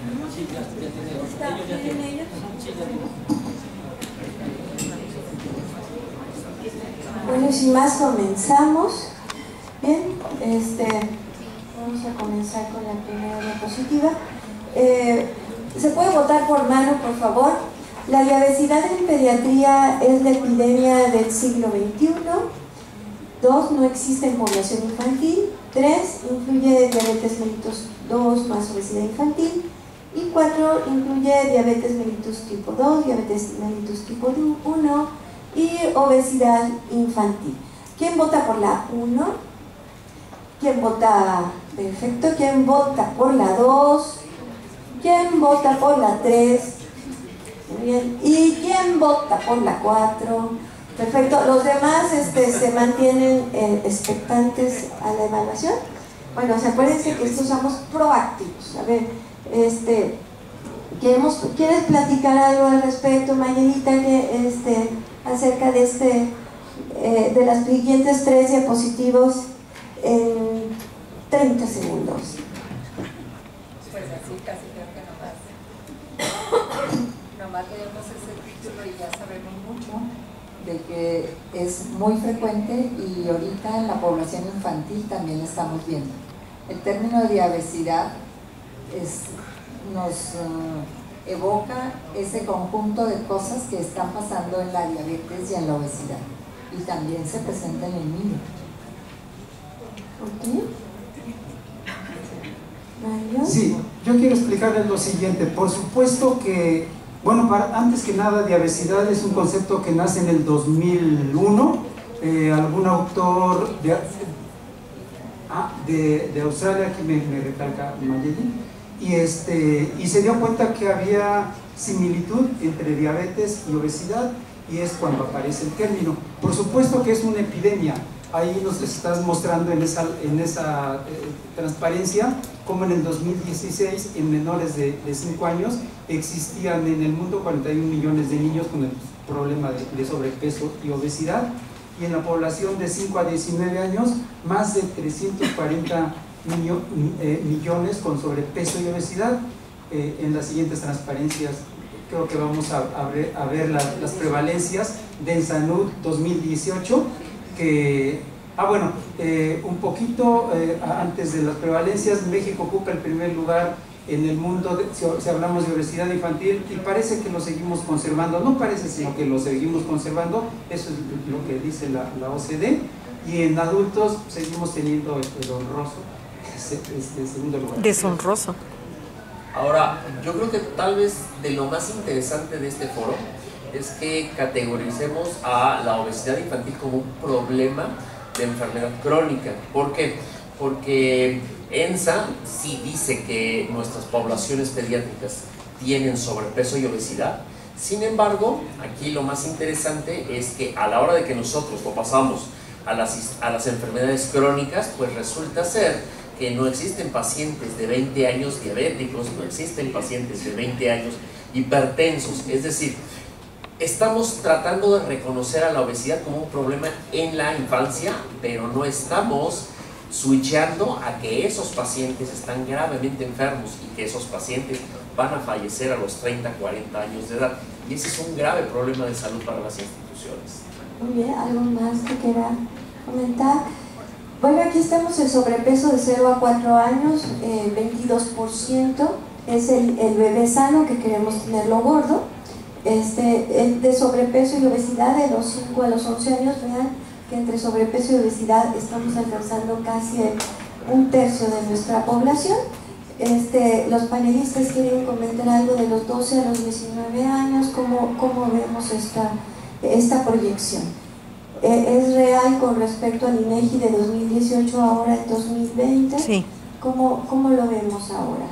Sí, ya tienen. Ellos. Sí, ya tienen. Bueno, sin más comenzamos. Bien, vamos a comenzar con la primera diapositiva. ¿Se puede votar por mano, por favor? La diabesidad en pediatría es la epidemia del siglo XXI. 2. No existe en población infantil. 3. Incluye diabetes mellitus 2 más obesidad infantil. Y 4. Incluye diabetes mellitus tipo 2, diabetes mellitus tipo 1 y obesidad infantil. ¿Quién vota por la 1? ¿Quién vota? Perfecto. ¿Quién vota por la 2? ¿Quién vota por la 3? Muy bien. ¿Y quién vota por la 4? Perfecto. ¿Los demás se mantienen expectantes a la evaluación? Bueno, acuérdense que estos somos proactivos. A ver, ¿quieres platicar algo al respecto, Mayelita, acerca de de las siguientes 3 diapositivos en 30 segundos? Pues así casi creo que nomás leemos ese título y ya sabemos mucho de que es muy frecuente y ahorita en la población infantil también estamos viendo. El término de diabesidad nos evoca ese conjunto de cosas que están pasando en la diabetes y en la obesidad y también se presenta en el niño. Sí, yo quiero explicarles lo siguiente. Por supuesto que, bueno, antes que nada, diabesidad es un concepto que nace en el 2001. Algún autor de Australia, aquí me recalca Mayeli, y se dio cuenta que había similitud entre diabetes y obesidad, y es cuando aparece el término. Por supuesto que es una epidemia. Ahí nos estás mostrando en esa transparencia como en el 2016 en menores de 5 años existían en el mundo 41 millones de niños con el problema de sobrepeso y obesidad, y en la población de 5 a 19 años más de 340 millones con sobrepeso y obesidad. En las siguientes transparencias creo que vamos a ver las prevalencias de ENSANUD 2018, que, un poquito antes de las prevalencias, México ocupa el primer lugar en el mundo si hablamos de obesidad infantil, y parece que lo seguimos conservando. No parece, sino que lo seguimos conservando. Eso es lo que dice la OCDE, y en adultos seguimos teniendo el honroso segundo lugar. Deshonroso. Ahora, yo creo que tal vez de lo más interesante de este foro es que categoricemos a la obesidad infantil como un problema de enfermedad crónica. ¿Por qué? Porque ENSA sí dice que nuestras poblaciones pediátricas tienen sobrepeso y obesidad. Sin embargo, aquí lo más interesante es que a la hora de que nosotros lo pasamos a las enfermedades crónicas, pues resulta ser que no existen pacientes de 20 años diabéticos, no existen pacientes de 20 años hipertensos. Es decir, estamos tratando de reconocer a la obesidad como un problema en la infancia, pero no estamos switchando a que esos pacientes están gravemente enfermos y que esos pacientes van a fallecer a los 30, 40 años de edad. Y ese es un grave problema de salud para las instituciones. Muy bien, ¿algo más que quiera comentar? Bueno, aquí estamos en sobrepeso de 0 a 4 años, 22% es el bebé sano, que queremos tenerlo gordo. El de sobrepeso y obesidad de los 5 a los 11 años, vean que entre sobrepeso y obesidad estamos alcanzando casi un tercio de nuestra población. Los panelistas quieren comentar algo de los 12 a los 19 años, ¿cómo vemos esta proyección? ¿Es real con respecto al INEGI de 2018 ahora en 2020? Sí. ¿Cómo lo vemos ahora?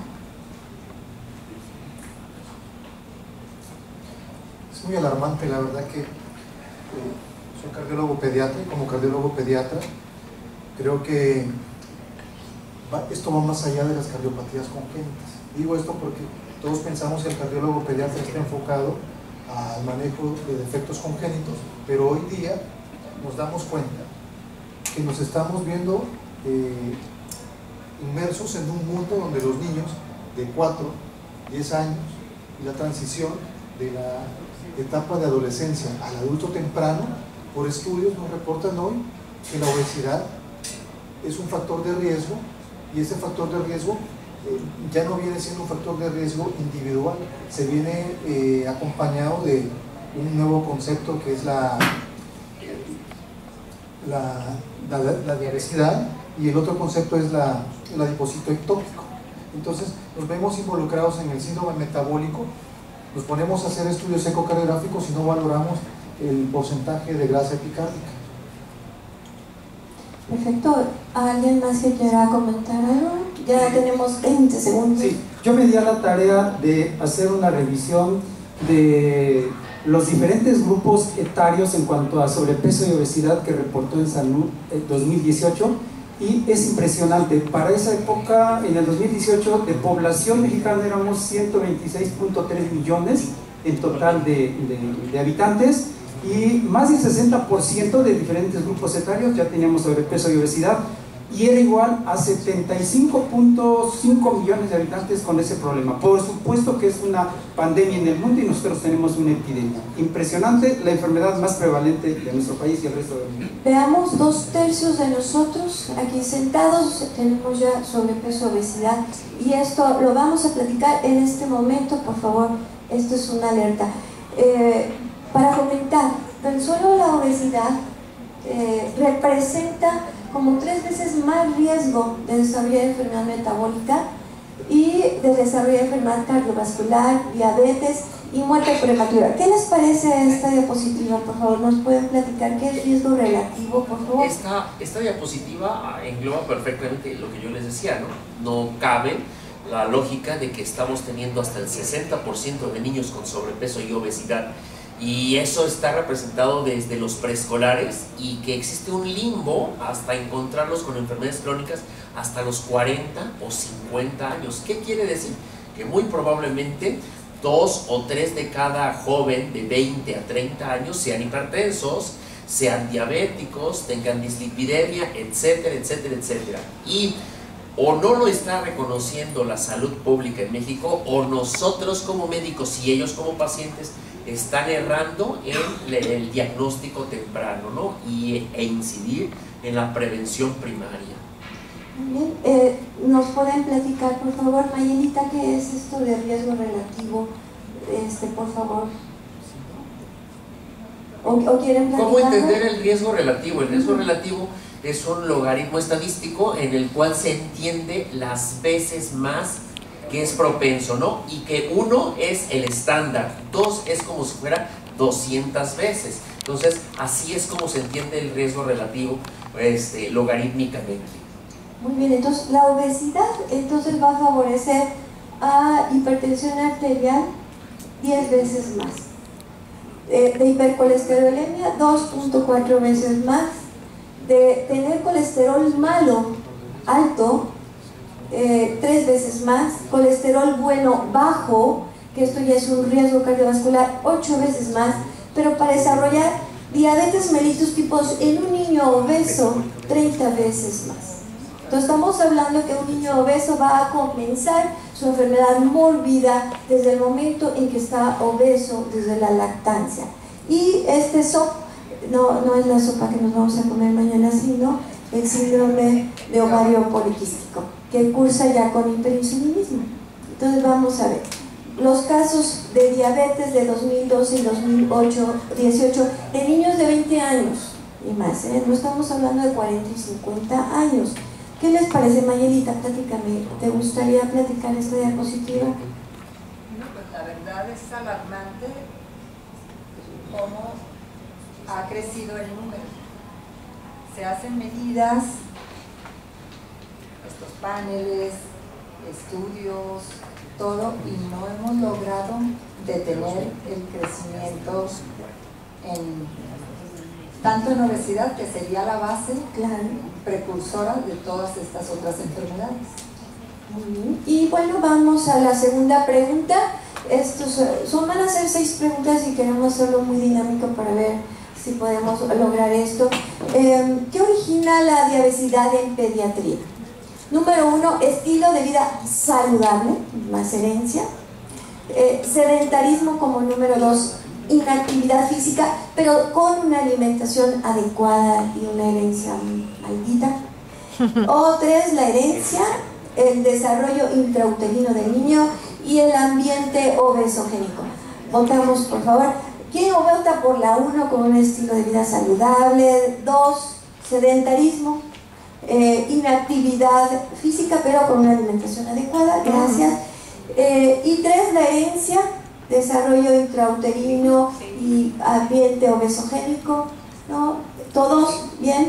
Es muy alarmante, la verdad, que soy cardiólogo pediatra, y como cardiólogo pediatra creo que esto va más allá de las cardiopatías congénitas. Digo esto porque todos pensamos que el cardiólogo pediatra está enfocado al manejo de defectos congénitos, pero hoy día nos damos cuenta que nos estamos viendo inmersos en un mundo donde los niños de 4 10 años y la transición de la etapa de adolescencia al adulto temprano, por estudios nos reportan hoy que la obesidad es un factor de riesgo, y ese factor de riesgo ya no viene siendo un factor de riesgo individual, se viene acompañado de un nuevo concepto que es la obesidad, y el otro concepto es el adipocito ectópico. Entonces nos vemos involucrados en el síndrome metabólico, nos ponemos a hacer estudios ecocardiográficos y no valoramos el porcentaje de grasa epicárdica. Perfecto. ¿Alguien más que quiera comentar algo? Ya tenemos 20 segundos. Sí, yo me di a la tarea de hacer una revisión de los diferentes grupos etarios en cuanto a sobrepeso y obesidad que reportó en Salud en 2018, y es impresionante. Para esa época, en el 2018, de población mexicana éramos 126.3 millones en total de habitantes, y más del 60% de diferentes grupos etarios ya teníamos sobrepeso y obesidad, y era igual a 75.5 millones de habitantes con ese problema. Por supuesto que es una pandemia en el mundo y nosotros tenemos una epidemia. Impresionante, la enfermedad más prevalente de nuestro país y el resto del mundo. Veamos, 2/3 de nosotros aquí sentados tenemos ya sobrepeso, obesidad, y esto lo vamos a platicar en este momento, por favor. Esto es una alerta. Para comentar, tan solo la obesidad representa como 3 veces más riesgo de desarrollar enfermedad metabólica y de desarrollar enfermedad cardiovascular, diabetes y muerte prematura. ¿Qué les parece esta diapositiva? Por favor, ¿nos pueden platicar qué es riesgo relativo, por favor? Esta diapositiva engloba perfectamente lo que yo les decía, ¿no? No cabe la lógica de que estamos teniendo hasta el 60% de niños con sobrepeso y obesidad, y eso está representado desde los preescolares, y que existe un limbo hasta encontrarlos con enfermedades crónicas hasta los 40 o 50 años. ¿Qué quiere decir? Que muy probablemente 2 o 3 de cada joven de 20 a 30 años sean hipertensos, sean diabéticos, tengan dislipidemia, etcétera, etcétera, etcétera. Y o no lo está reconociendo la salud pública en México, o nosotros como médicos y ellos como pacientes están errando en el diagnóstico temprano, ¿no? E incidir en la prevención primaria. Bien, ¿nos pueden platicar, por favor, Mayelita, qué es esto de riesgo relativo? Por favor. ¿O quieren platicar? ¿Cómo entender el riesgo relativo? El riesgo relativo es un logaritmo estadístico en el cual se entiende las veces más que es propenso, ¿no? Y que 1 es el estándar, 2 es como si fuera 200 veces. Entonces, así es como se entiende el riesgo relativo logarítmicamente. Muy bien, entonces la obesidad va a favorecer a hipertensión arterial 10 veces más, de hipercolesterolemia 2.4 veces más, de tener colesterol malo alto 3 veces más, colesterol bueno bajo, que esto ya es un riesgo cardiovascular, 8 veces más, pero para desarrollar diabetes mellitus tipo 2 en un niño obeso 30 veces más. Entonces estamos hablando que un niño obeso va a comenzar su enfermedad mórbida desde el momento en que está obeso, desde la lactancia. Y SOP no es la sopa que nos vamos a comer mañana, sino el síndrome de ovario poliquístico, que cursa ya con hiperinsulinismo. Entonces vamos a ver los casos de diabetes de 2012 y 2018 de niños de 20 años y más, no estamos hablando de 40 y 50 años. ¿Qué les parece, Mayelita? Platícame, ¿te gustaría platicar esta diapositiva? No, pues la verdad es alarmante cómo ha crecido el número. Se hacen medidas, estos paneles, estudios, todo, y no hemos logrado detener el crecimiento tanto en obesidad, que sería la base precursora de todas estas otras enfermedades. Muy bien. Y bueno, vamos a la segunda pregunta. Van a ser 6 preguntas y queremos hacerlo muy dinámico para ver si podemos lograr esto. ¿Qué origina la diabesidad en pediatría? Número 1, estilo de vida saludable, más herencia. sedentarismo como número 2, inactividad física, pero con una alimentación adecuada y una herencia maldita. O 3, la herencia, el desarrollo intrauterino del niño y el ambiente obesogénico. Votamos, por favor. ¿Quién vota por la 1 con un estilo de vida saludable? 2, sedentarismo, inactividad física, pero con una alimentación adecuada. Gracias. Y 3, la herencia, desarrollo intrauterino y ambiente obesogénico, ¿no? ¿Todos bien?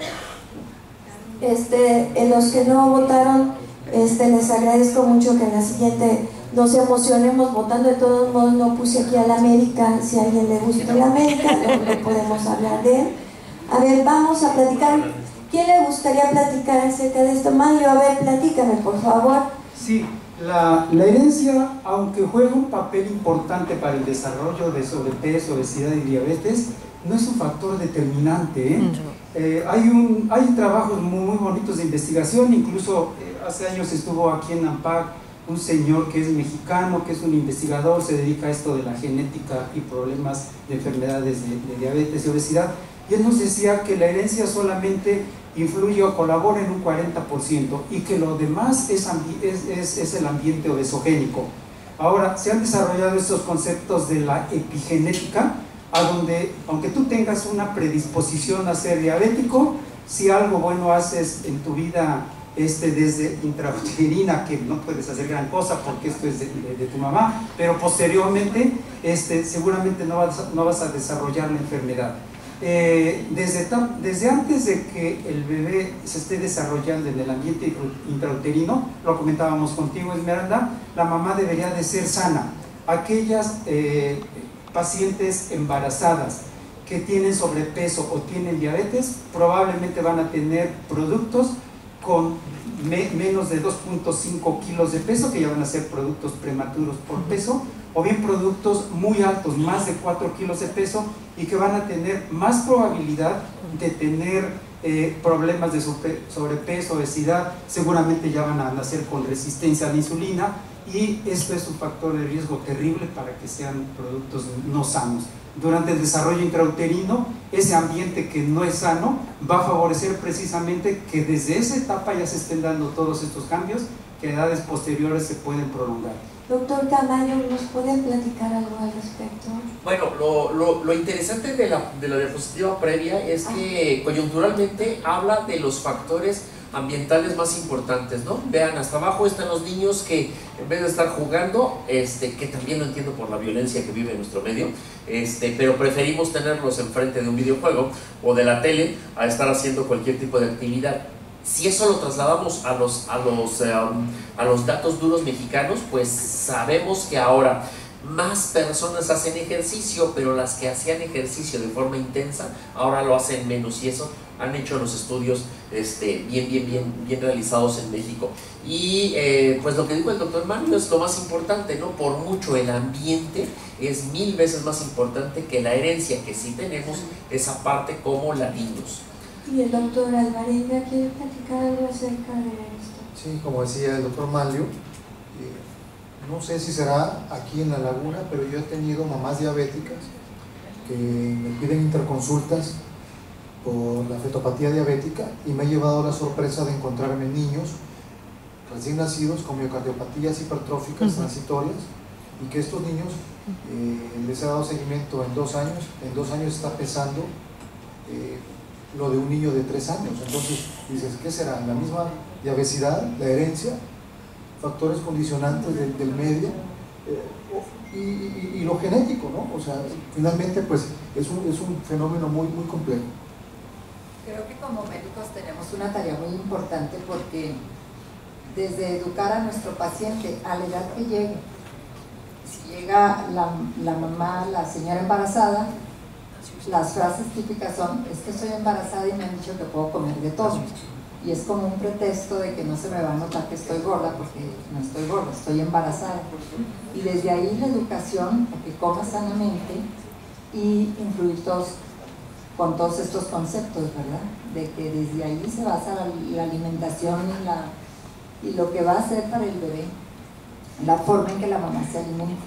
Los que no votaron, les agradezco mucho que en la siguiente nos emocionemos votando. De todos modos, no puse aquí a la América. Si a alguien le gusta la América, no podemos hablar de él. A ver, vamos a platicar. ¿Quién le gustaría platicar acerca de esto? Mario, a ver, platícame, por favor. Sí, la herencia, aunque juega un papel importante para el desarrollo de sobrepeso, obesidad y diabetes, no es un factor determinante, hay trabajos muy bonitos de investigación. Incluso hace años estuvo aquí en AMPAC un señor que es mexicano, que es un investigador, se dedica a esto de la genética y problemas de enfermedades de diabetes y obesidad, y él nos decía que la herencia solamente influye o colabora en un 40% y que lo demás es el ambiente obesogénico. Ahora, se han desarrollado estos conceptos de la epigenética, a donde, aunque tú tengas una predisposición a ser diabético, si algo bueno haces en tu vida desde intrauterina, que no puedes hacer gran cosa porque esto es de tu mamá, pero posteriormente seguramente no vas a desarrollar la enfermedad. Desde antes de que el bebé se esté desarrollando en el ambiente intrauterino, lo comentábamos contigo, Esmeralda, la mamá debería de ser sana. Aquellas pacientes embarazadas que tienen sobrepeso o tienen diabetes probablemente van a tener productos con menos de 2.5 kilos de peso, que ya van a ser productos prematuros por peso, o bien productos muy altos, más de 4 kilos de peso, y que van a tener más probabilidad de tener problemas de sobrepeso, obesidad. Seguramente ya van a nacer con resistencia a la insulina, y esto es un factor de riesgo terrible para que sean productos no sanos. Durante el desarrollo intrauterino, ese ambiente que no es sano va a favorecer precisamente que desde esa etapa ya se estén dando todos estos cambios, que a edades posteriores se pueden prolongar. Doctor Tamayo, ¿nos puede platicar algo al respecto? Bueno, lo interesante de la diapositiva previa es que coyunturalmente habla de los factores ambientales más importantes, ¿no? Vean, hasta abajo están los niños que en vez de estar jugando, que también lo entiendo por la violencia que vive en nuestro medio, pero preferimos tenerlos enfrente de un videojuego o de la tele a estar haciendo cualquier tipo de actividad. Si eso lo trasladamos a los datos duros mexicanos, pues sabemos que ahora más personas hacen ejercicio, pero las que hacían ejercicio de forma intensa ahora lo hacen menos, y eso han hecho los estudios bien realizados en México. Y pues lo que dijo el doctor Mario es lo más importante, ¿no? Por mucho el ambiente es 1000 veces más importante que la herencia, que sí tenemos esa parte como latinos. Y el doctor Alvarenga quiere platicar algo acerca de esto. Sí, como decía el doctor Manlio, no sé si será aquí en La Laguna, pero yo he tenido mamás diabéticas que me piden interconsultas por la fetopatía diabética, y me he llevado la sorpresa de encontrarme niños recién nacidos con miocardiopatías hipertróficas transitorias, y que estos niños les he dado seguimiento en 2 años. En 2 años está pesando lo de un niño de 3 años. Entonces dices, ¿qué será? ¿La misma diabesidad, la herencia, factores condicionantes del medio y lo genético, ¿no? O sea, finalmente pues es un fenómeno muy complejo. Creo que como médicos tenemos una tarea muy importante, porque desde educar a nuestro paciente a la edad que llegue, si llega la mamá, la señora embarazada, las frases típicas son: es que estoy embarazada y me han dicho que puedo comer de todo, y es como un pretexto de que no se me va a notar que estoy gorda, porque no estoy gorda, estoy embarazada. Y desde ahí la educación a que coma sanamente y influir con todos estos conceptos, ¿verdad? De que desde ahí se basa la alimentación y lo que va a hacer para el bebé. la forma en que la mamá se alimenta.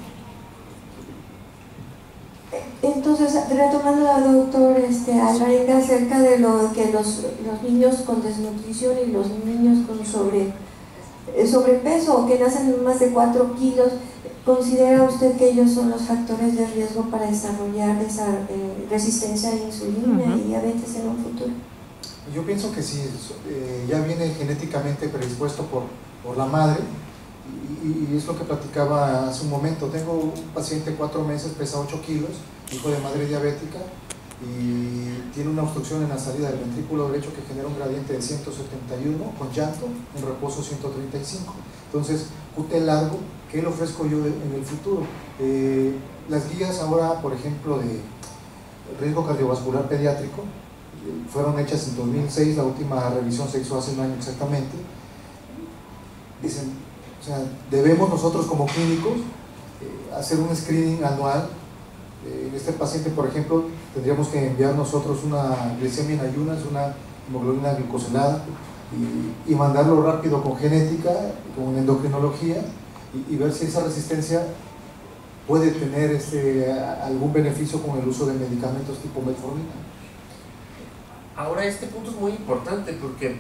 Entonces, retomando a doctor Alvarenga acerca de lo que los niños con desnutrición y los niños con sobrepeso o que nacen más de 4 kilos, ¿considera usted que ellos son los factores de riesgo para desarrollar esa resistencia a la insulina y diabetes en un futuro? Yo pienso que sí, ya viene genéticamente predispuesto por la madre, y es lo que platicaba hace un momento. Tengo un paciente 4 meses, pesa 8 kilos, hijo de madre diabética, y tiene una obstrucción en la salida del ventrículo derecho que genera un gradiente de 171 con llanto, en reposo 135. Entonces, QT largo, ¿qué le ofrezco yo en el futuro? Las guías ahora, por ejemplo, de riesgo cardiovascular pediátrico, fueron hechas en 2006, la última revisión se hizo hace un año exactamente. Dicen, o sea, debemos nosotros como clínicos hacer un screening anual. En este paciente, por ejemplo, tendríamos que enviar nosotros una glicemia en ayunas, una hemoglobina glicosilada, y mandarlo rápido con genética, con endocrinología, y ver si esa resistencia puede tener algún beneficio con el uso de medicamentos tipo metformina. Ahora, este punto es muy importante porque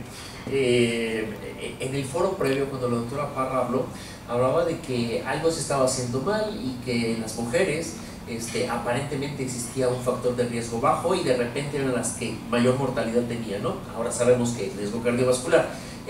en el foro previo, cuando la doctora Parra hablaba de que algo se estaba haciendo mal y que en las mujeres aparentemente existía un factor de riesgo bajo y de repente eran las que mayor mortalidad tenían, ¿no? Ahora sabemos que el riesgo cardiovascular,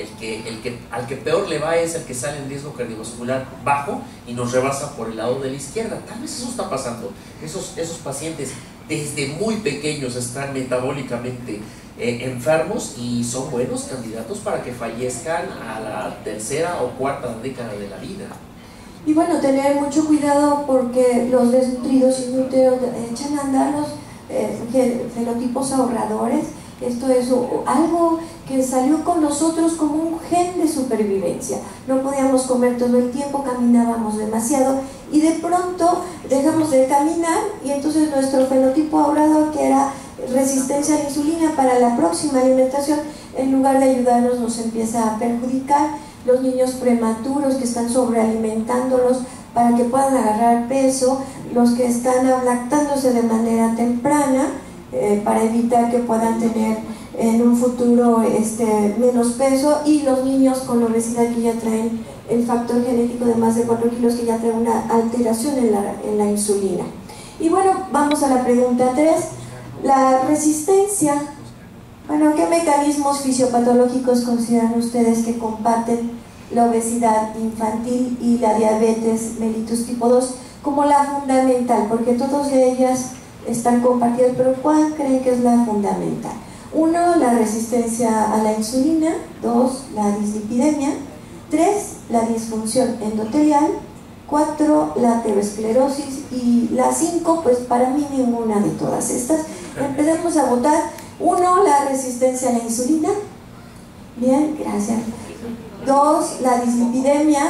al que peor le va es el que sale en riesgo cardiovascular bajo y nos rebasa por el lado de la izquierda. Tal vez eso está pasando. Esos pacientes desde muy pequeños están metabólicamente enfermos y son buenos candidatos para que fallezcan a la 3ª o 4ª década de la vida. Y bueno, tener mucho cuidado porque los desnutridos inúteros echan a andar los fenotipos ahorradores. Esto es algo que salió con nosotros como un gen de supervivencia. No podíamos comer todo el tiempo, caminábamos demasiado y de pronto dejamos de caminar y entonces nuestro fenotipo ahorrador, que era resistencia a la insulina para la próxima alimentación, en lugar de ayudarnos nos empieza a perjudicar. Los niños prematuros que están sobrealimentándolos para que puedan agarrar peso, los que están lactándose de manera temprana para evitar que puedan tener en un futuro menos peso, y los niños con obesidad que ya traen el factor genético de más de 4 kilos, que ya traen una alteración en la insulina. Y bueno, vamos a la pregunta 3, la resistencia. Bueno, ¿qué mecanismos fisiopatológicos consideran ustedes que comparten la obesidad infantil y la diabetes mellitus tipo 2 como la fundamental? Porque todas ellas están compartidas, pero ¿cuál creen que es la fundamental? 1, la resistencia a la insulina. 2, la dislipidemia. 3, la disfunción endotelial. 4, la aterosclerosis. Y la 5, pues para mí ninguna de todas estas. Empecemos a votar. 1, la resistencia a la insulina. Bien, gracias. 2, la dislipidemia.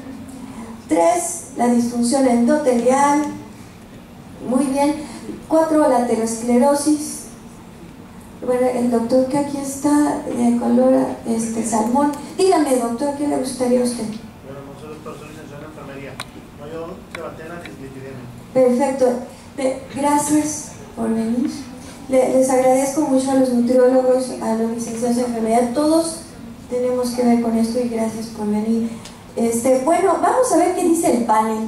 3, la disfunción endotelial. Muy bien. 4, la aterosclerosis. Bueno, el doctor que aquí está de color salmón. Dígame, doctor, ¿qué le gustaría a usted? Bueno, soy doctor, soy licenciado en enfermería. No, yo debatí la dislipidemia. Perfecto. Gracias por venir. Les agradezco mucho a los nutriólogos, a los licenciados en enfermería. Todos tenemos que ver con esto y gracias por venir. Bueno, vamos a ver qué dice el panel.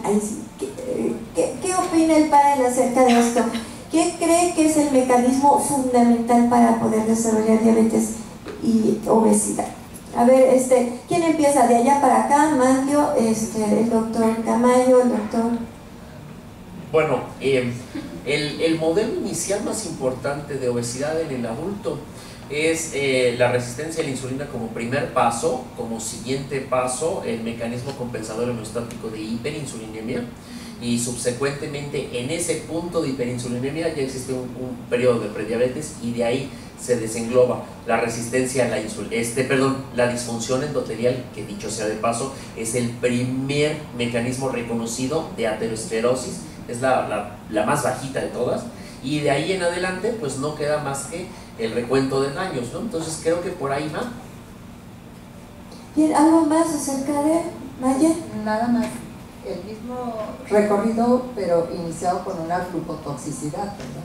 ¿Qué opina el panel acerca de esto? ¿Qué cree que es el mecanismo fundamental para poder desarrollar diabetes y obesidad? A ver, ¿quién empieza? De allá para acá, Manlio, el doctor Camayo, el doctor... Bueno, el modelo inicial más importante de obesidad en el adulto es la resistencia a la insulina como primer paso. Como siguiente paso, el mecanismo compensador homeostático de hiperinsulinemia, y subsecuentemente en ese punto de hiperinsulinemia ya existe un periodo de prediabetes, y de ahí se desengloba la resistencia a la insulina, la disfunción endotelial, que dicho sea de paso es el primer mecanismo reconocido de aterosclerosis, es la más bajita de todas, y de ahí en adelante pues no queda más que el recuento de daños, ¿no? Entonces creo que por ahí va. Bien, ¿algo más acerca de Maya? Nada más el mismo recorrido, pero iniciado con una glucotoxicidad, ¿verdad?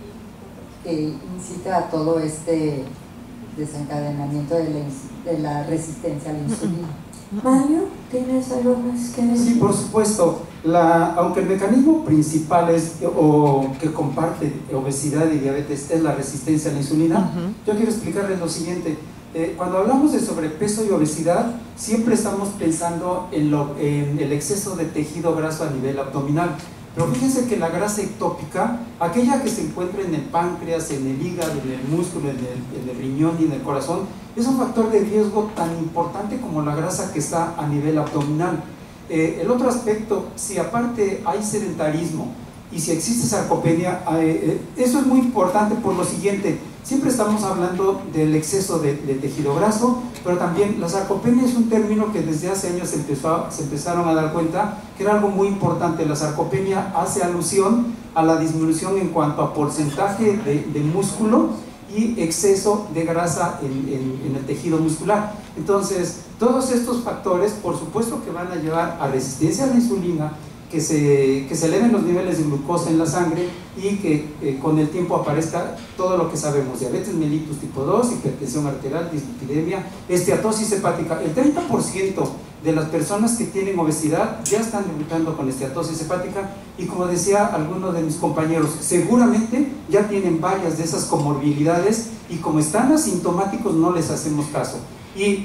Que incita a todo este desencadenamiento de la resistencia a la insulina. Mario, ¿tienes algo más que decir? Sí, por supuesto. Aunque el mecanismo principal o que comparte obesidad y diabetes es la resistencia a la insulina, yo quiero explicarles lo siguiente. Cuando hablamos de sobrepeso y obesidad, siempre estamos pensando en el exceso de tejido graso a nivel abdominal. Pero fíjense que la grasa ectópica, aquella que se encuentra en el páncreas, en el hígado, en el músculo, en el riñón y en el corazón, es un factor de riesgo tan importante como la grasa que está a nivel abdominal. El otro aspecto, si aparte hay sedentarismo y si existe sarcopenia, eso es muy importante por lo siguiente. Siempre estamos hablando del exceso de tejido graso, pero también la sarcopenia es un término que desde hace años se empezaron a dar cuenta que era algo muy importante. La sarcopenia hace alusión a la disminución en cuanto a porcentaje de músculo y exceso de grasa en el tejido muscular. Entonces, todos estos factores, por supuesto que van a llevar a resistencia a la insulina, que se eleven los niveles de glucosa en la sangre y que con el tiempo aparezca todo lo que sabemos: diabetes mellitus tipo 2, hipertensión arterial, dislipidemia, esteatosis hepática. El 30% de las personas que tienen obesidad ya están debutando con esteatosis hepática, y como decía alguno de mis compañeros, seguramente ya tienen varias de esas comorbilidades y como están asintomáticos no les hacemos caso. Y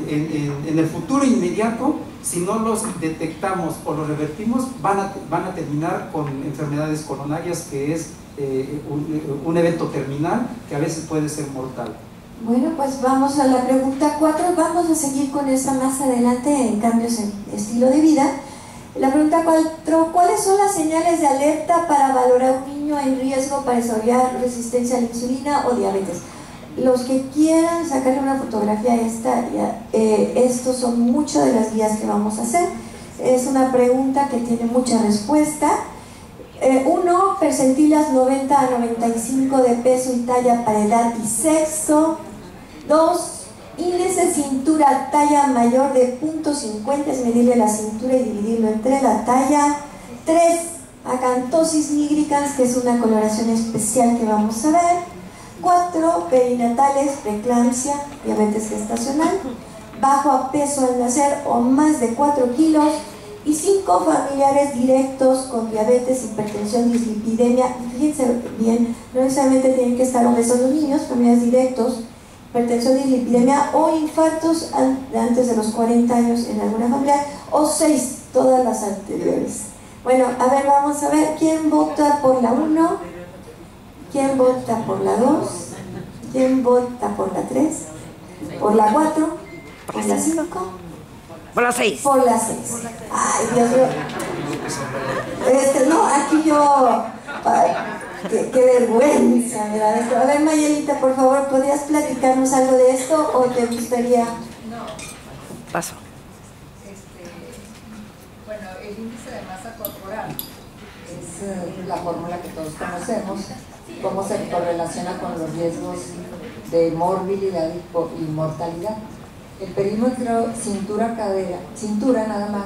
en el futuro inmediato, si no los detectamos o los revertimos, van a terminar con enfermedades coronarias, que es un evento terminal que a veces puede ser mortal. Bueno, pues vamos a la pregunta 4. Vamos a seguir con esta más adelante en cambios en estilo de vida. La pregunta 4: ¿cuáles son las señales de alerta para valorar a un niño en riesgo para desarrollar resistencia a la insulina o diabetes? Los que quieran sacarle una fotografía a esta, estos son muchas de las guías que vamos a hacer. Es una pregunta que tiene mucha respuesta. 1. Percentilas 90 a 95 de peso y talla para edad y sexo. 2. Índice cintura talla mayor de 0.50, es medirle la cintura y dividirlo entre la talla. 3. Acantosis nigricans, que es una coloración especial que vamos a ver. 4. Perinatales, preeclampsia, diabetes gestacional, bajo peso al nacer o más de 4 kilos. Y 5. Familiares directos con diabetes, hipertensión, dislipidemia. Fíjense bien, no necesariamente tienen que estar obesos los niños, familiares directos, hipertensión, dislipidemia o infartos antes de los 40 años en alguna familia, o 6, todas las anteriores. Bueno, a ver, vamos a ver quién vota por la 1. ¿Quién vota por la 2? ¿Quién vota por la 3? ¿Por la 4? ¿Por la 5? Por la 6. Por la 6. Ay, Dios mío. No, aquí yo... Ay, qué vergüenza me da esto. A ver, Mayelita, por favor, ¿podrías platicarnos algo de esto o te gustaría...? Paso. Bueno, el índice de masa corporal es la fórmula que todos conocemos, cómo se correlaciona con los riesgos de morbilidad y mortalidad. El perímetro cintura-cadera, cintura nada más,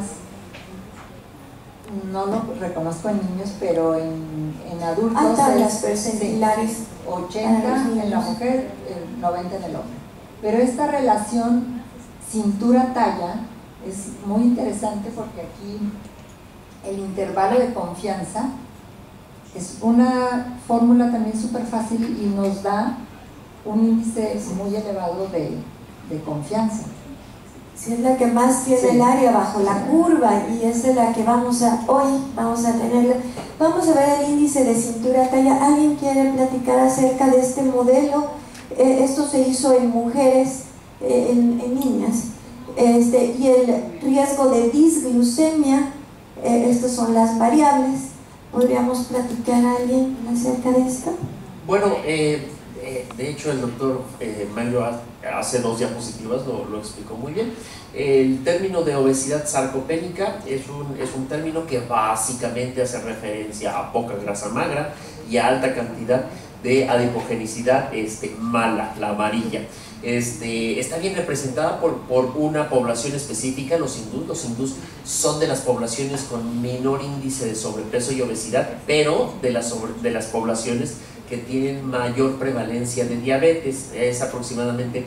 no lo reconozco en niños, pero en adultos las percentilares. 80 en la mujer, 90 en el hombre. Pero esta relación cintura-talla es muy interesante porque aquí el intervalo de confianza es una fórmula también súper fácil y nos da un índice muy elevado de confianza. Sí, es la que más tiene el área bajo la curva y esa es la que hoy vamos a tener. Vamos a ver el índice de cintura-talla. ¿Alguien quiere platicar acerca de este modelo? Esto se hizo en mujeres, en niñas. Y el riesgo de disglucemia, estas son las variables. ¿Podríamos platicar a alguien acerca de esto? Bueno, de hecho el doctor Mario hace 2 diapositivas, lo explicó muy bien. El término de obesidad sarcopénica es un término que básicamente hace referencia a poca grasa magra y a alta cantidad de adipogenicidad mala, la amarilla. está bien representada por una población específica, los hindús. Los hindús son de las poblaciones con menor índice de sobrepeso y obesidad, pero de las poblaciones que tienen mayor prevalencia de diabetes. Es aproximadamente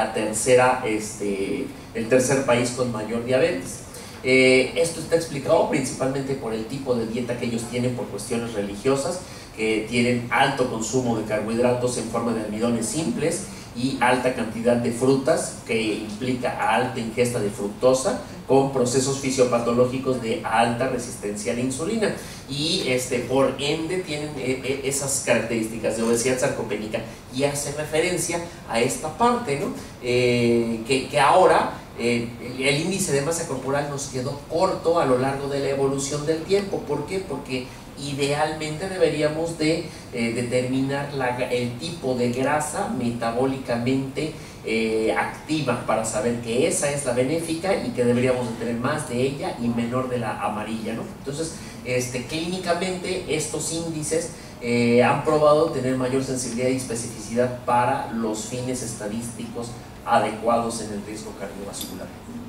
el tercer país con mayor diabetes. Esto está explicado principalmente por el tipo de dieta que ellos tienen por cuestiones religiosas, que tienen alto consumo de carbohidratos en forma de almidones simples y alta cantidad de frutas, que implica alta ingesta de fructosa, con procesos fisiopatológicos de alta resistencia a la insulina, y por ende tienen esas características de obesidad sarcopénica, y hace referencia a esta parte, ¿no? Que ahora el índice de masa corporal nos quedó corto a lo largo de la evolución del tiempo. ¿Por qué? Porque idealmente deberíamos de determinar el tipo de grasa metabólicamente activa, para saber que esa es la benéfica y que deberíamos de tener más de ella y menor de la amarilla, ¿no? Entonces, clínicamente estos índices han probado tener mayor sensibilidad y especificidad para los fines estadísticos adecuados en el riesgo cardiovascular.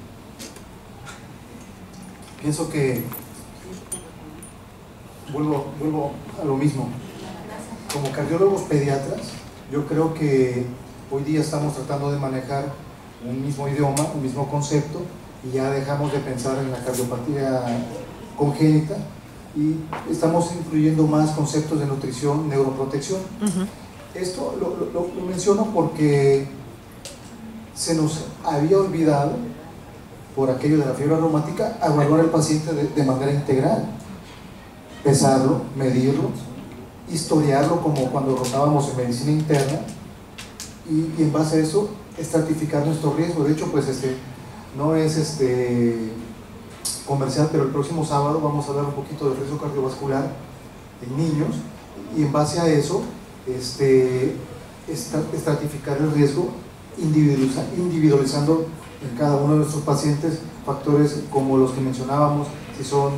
Pienso que vuelvo a lo mismo. Como cardiólogos pediatras, yo creo que hoy día estamos tratando de manejar un mismo idioma, un mismo concepto, y ya dejamos de pensar en la cardiopatía congénita y estamos incluyendo más conceptos de nutrición, neuroprotección. Esto lo menciono porque se nos había olvidado, por aquello de la fiebre reumática, evaluar al paciente de manera integral, pesarlo, medirlo, historiarlo como cuando rotábamos en medicina interna, y en base a eso estratificar nuestro riesgo. De hecho, pues no es comercial, pero el próximo sábado vamos a hablar un poquito del riesgo cardiovascular en niños, y en base a eso estratificar el riesgo, individualizando en cada uno de nuestros pacientes factores como los que mencionábamos, si son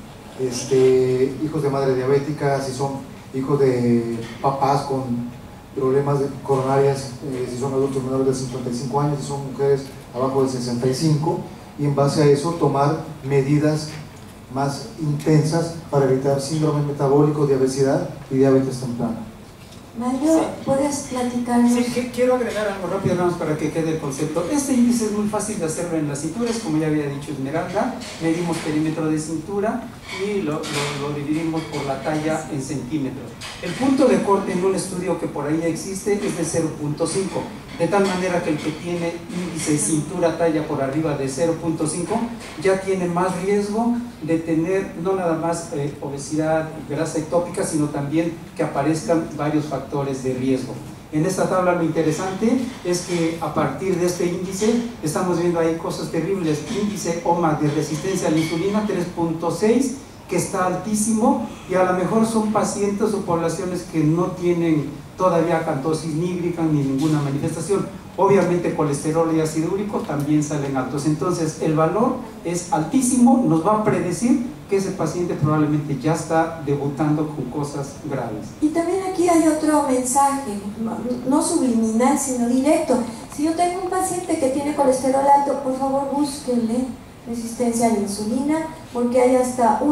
hijos de madre diabética, si son hijos de papás con problemas coronarias, si son adultos menores de 55 años, si son mujeres abajo de 65, y en base a eso tomar medidas más intensas para evitar síndrome metabólico, de obesidad y diabetes temprana. Mario, ¿puedes platicarnos? Sí, quiero agregar algo rápido nada más para que quede el concepto. Este índice es muy fácil de hacerlo en las cinturas, como ya había dicho Esmeralda. Medimos perímetro de cintura y lo dividimos por la talla en centímetros. El punto de corte en un estudio que por ahí ya existe es de 0.5, de tal manera que el que tiene índice cintura talla por arriba de 0.5 ya tiene más riesgo de tener no nada más obesidad, grasa ectópica, sino también que aparezcan varios factores de riesgo. En esta tabla lo interesante es que a partir de este índice estamos viendo ahí cosas terribles. Índice OMA de resistencia a la insulina 3.6, que está altísimo, y a lo mejor son pacientes o poblaciones que no tienen todavía acantosis nígrica ni ninguna manifestación. Obviamente colesterol y ácido úrico también salen altos. Entonces el valor es altísimo, nos va a predecir que ese paciente probablemente ya está debutando con cosas graves. Y también aquí hay otro mensaje, no subliminal, sino directo. Si yo tengo un paciente que tiene colesterol alto, por favor búsquenle resistencia a la insulina, porque hay hasta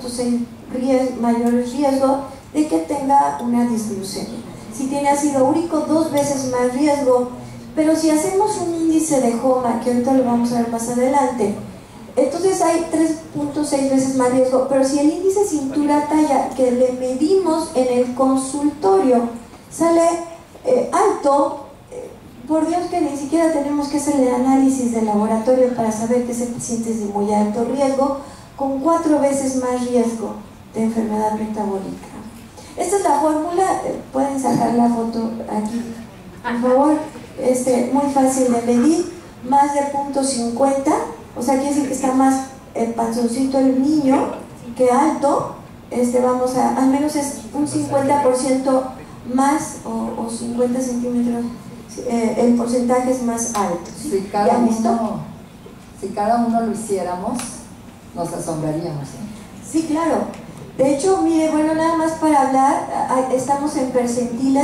1.6 mayores riesgo de que tenga una disglucemia. Si tiene ácido úrico, 2 veces más riesgo. Pero si hacemos un índice de HOMA, que ahorita lo vamos a ver más adelante, entonces hay 3.6 veces más riesgo. Pero si el índice cintura-talla que le medimos en el consultorio sale alto, por Dios que ni siquiera tenemos que hacer el análisis de laboratorio para saber que ese paciente es de muy alto riesgo, con 4 veces más riesgo de enfermedad metabólica. Esta es la fórmula, pueden sacar la foto aquí, por favor. Muy fácil de medir, más de 0.50, o sea, quiere decir que está más el panzoncito del niño que alto. Vamos a, al menos es un 50% más o 50 centímetros, el porcentaje es más alto. ¿Sí? Si cada uno lo hiciéramos, nos asombraríamos, ¿eh? Sí, claro. De hecho, mire, bueno, nada más para hablar, estamos en percentilas.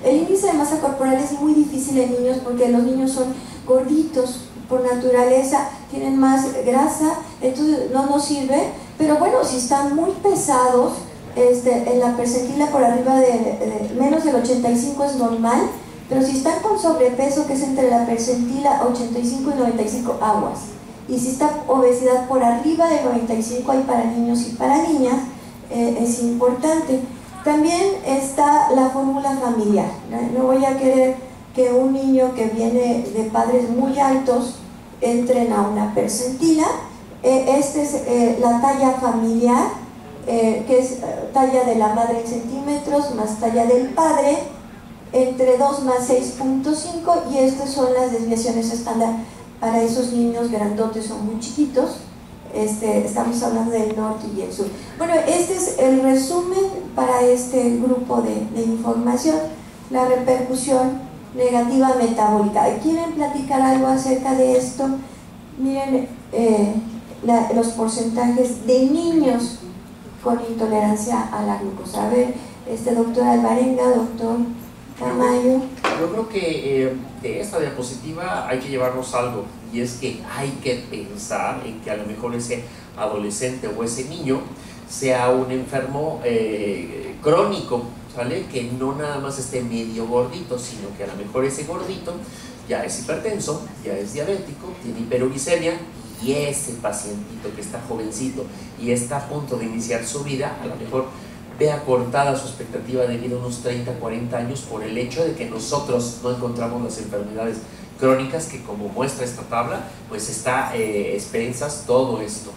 El índice de masa corporal es muy difícil en niños porque los niños son gorditos por naturaleza, tienen más grasa, entonces no nos sirve. Pero bueno, si están muy pesados, en la percentila por arriba de menos del 85 es normal, pero si están con sobrepeso, que es entre la percentila 85 y 95, aguas. Y si está obesidad por arriba de 95, hay para niños y para niñas, es importante. También está la fórmula familiar. No voy a querer que un niño que viene de padres muy altos entren a una percentila. Esta es la talla familiar, que es talla de la madre en centímetros más talla del padre, entre 2 más 6.5, y estas son las desviaciones estándar para esos niños grandotes o muy chiquitos. Estamos hablando del norte y el sur. Bueno, este es el resumen para este grupo de información, la repercusión negativa metabólica. ¿Quieren platicar algo acerca de esto? Miren los porcentajes de niños con intolerancia a la glucosa. A ver, doctor Alvarenga, doctor Tamayo. Yo creo que de esta diapositiva hay que llevarnos algo, y es que hay que pensar en que a lo mejor ese adolescente o ese niño sea un enfermo crónico, ¿sale? Que no nada más esté medio gordito, sino que a lo mejor ese gordito ya es hipertenso, ya es diabético, tiene hiperuricemia, y ese pacientito que está jovencito y está a punto de iniciar su vida, a lo mejor vea cortada su expectativa de vida unos 30, 40 años por el hecho de que nosotros no encontramos las enfermedades crónicas que, como muestra esta tabla, pues está expensas todo esto.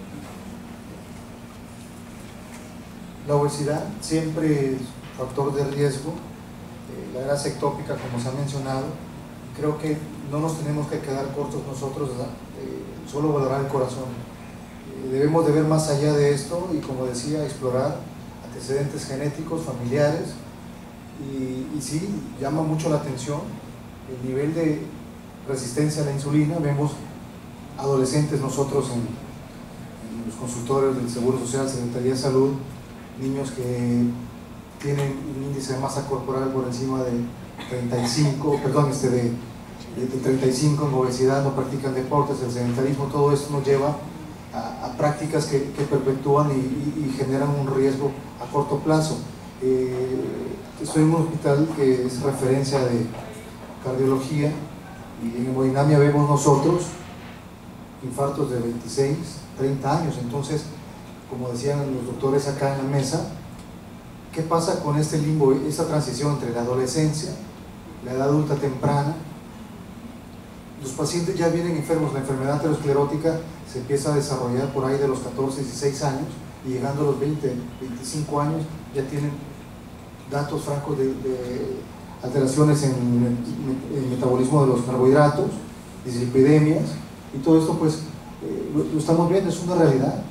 La obesidad siempre es factor de riesgo, la grasa ectópica, como se ha mencionado. Creo que no nos tenemos que quedar cortos nosotros, solo valorar el corazón. Debemos de ver más allá de esto y, como decía, explorar antecedentes genéticos, familiares, y sí, llama mucho la atención el nivel de resistencia a la insulina. Vemos adolescentes nosotros en los consultorios del Seguro Social, Secretaría de Salud, niños que tienen un índice de masa corporal por encima de 35, de 35 en obesidad, no practican deportes, el sedentarismo. Todo esto nos lleva a prácticas que perpetúan y generan un riesgo a corto plazo. Estoy en un hospital que es referencia de cardiología, y en hemodinamia vemos nosotros infartos de 26, 30 años. Entonces, como decían los doctores acá en la mesa, ¿qué pasa con este limbo, esta transición entre la adolescencia, la edad adulta temprana? Los pacientes ya vienen enfermos, la enfermedad aterosclerótica se empieza a desarrollar por ahí de los 14, 16 años, y llegando a los 20, 25 años ya tienen datos francos de alteraciones en el metabolismo de los carbohidratos, dislipidemias, y todo esto pues lo estamos viendo, es una realidad.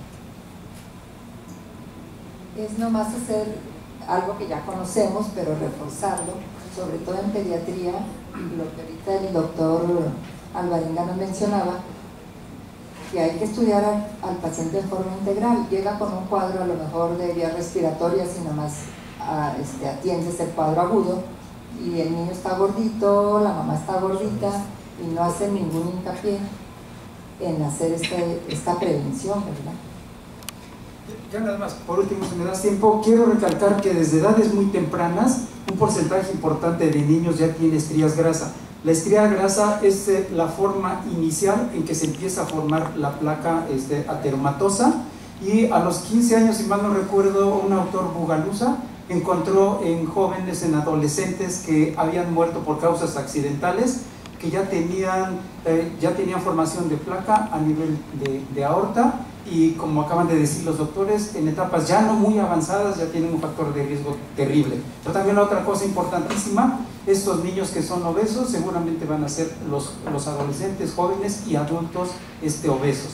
Es nomás hacer algo que ya conocemos, pero reforzarlo, sobre todo en pediatría, lo que ahorita el doctor Alvarenga nos mencionaba, que hay que estudiar al paciente de forma integral. Llega con un cuadro a lo mejor de vías respiratorias y nomás atiendes el cuadro agudo, y el niño está gordito, la mamá está gordita, y no hace ningún hincapié en hacer esta prevención, ¿verdad? Ya nada más, por último, si me das tiempo, quiero recalcar que desde edades muy tempranas un porcentaje importante de niños ya tiene estrías grasa. La estría grasa es la forma inicial en que se empieza a formar la placa ateromatosa, y a los 15 años, si mal no recuerdo, un autor Bugalusa encontró en jóvenes, en adolescentes que habían muerto por causas accidentales, que ya tenían formación de placa a nivel de aorta, y como acaban de decir los doctores, en etapas ya no muy avanzadas ya tienen un factor de riesgo terrible. Pero también otra cosa importantísima, estos niños que son obesos seguramente van a ser los adolescentes, jóvenes y adultos obesos.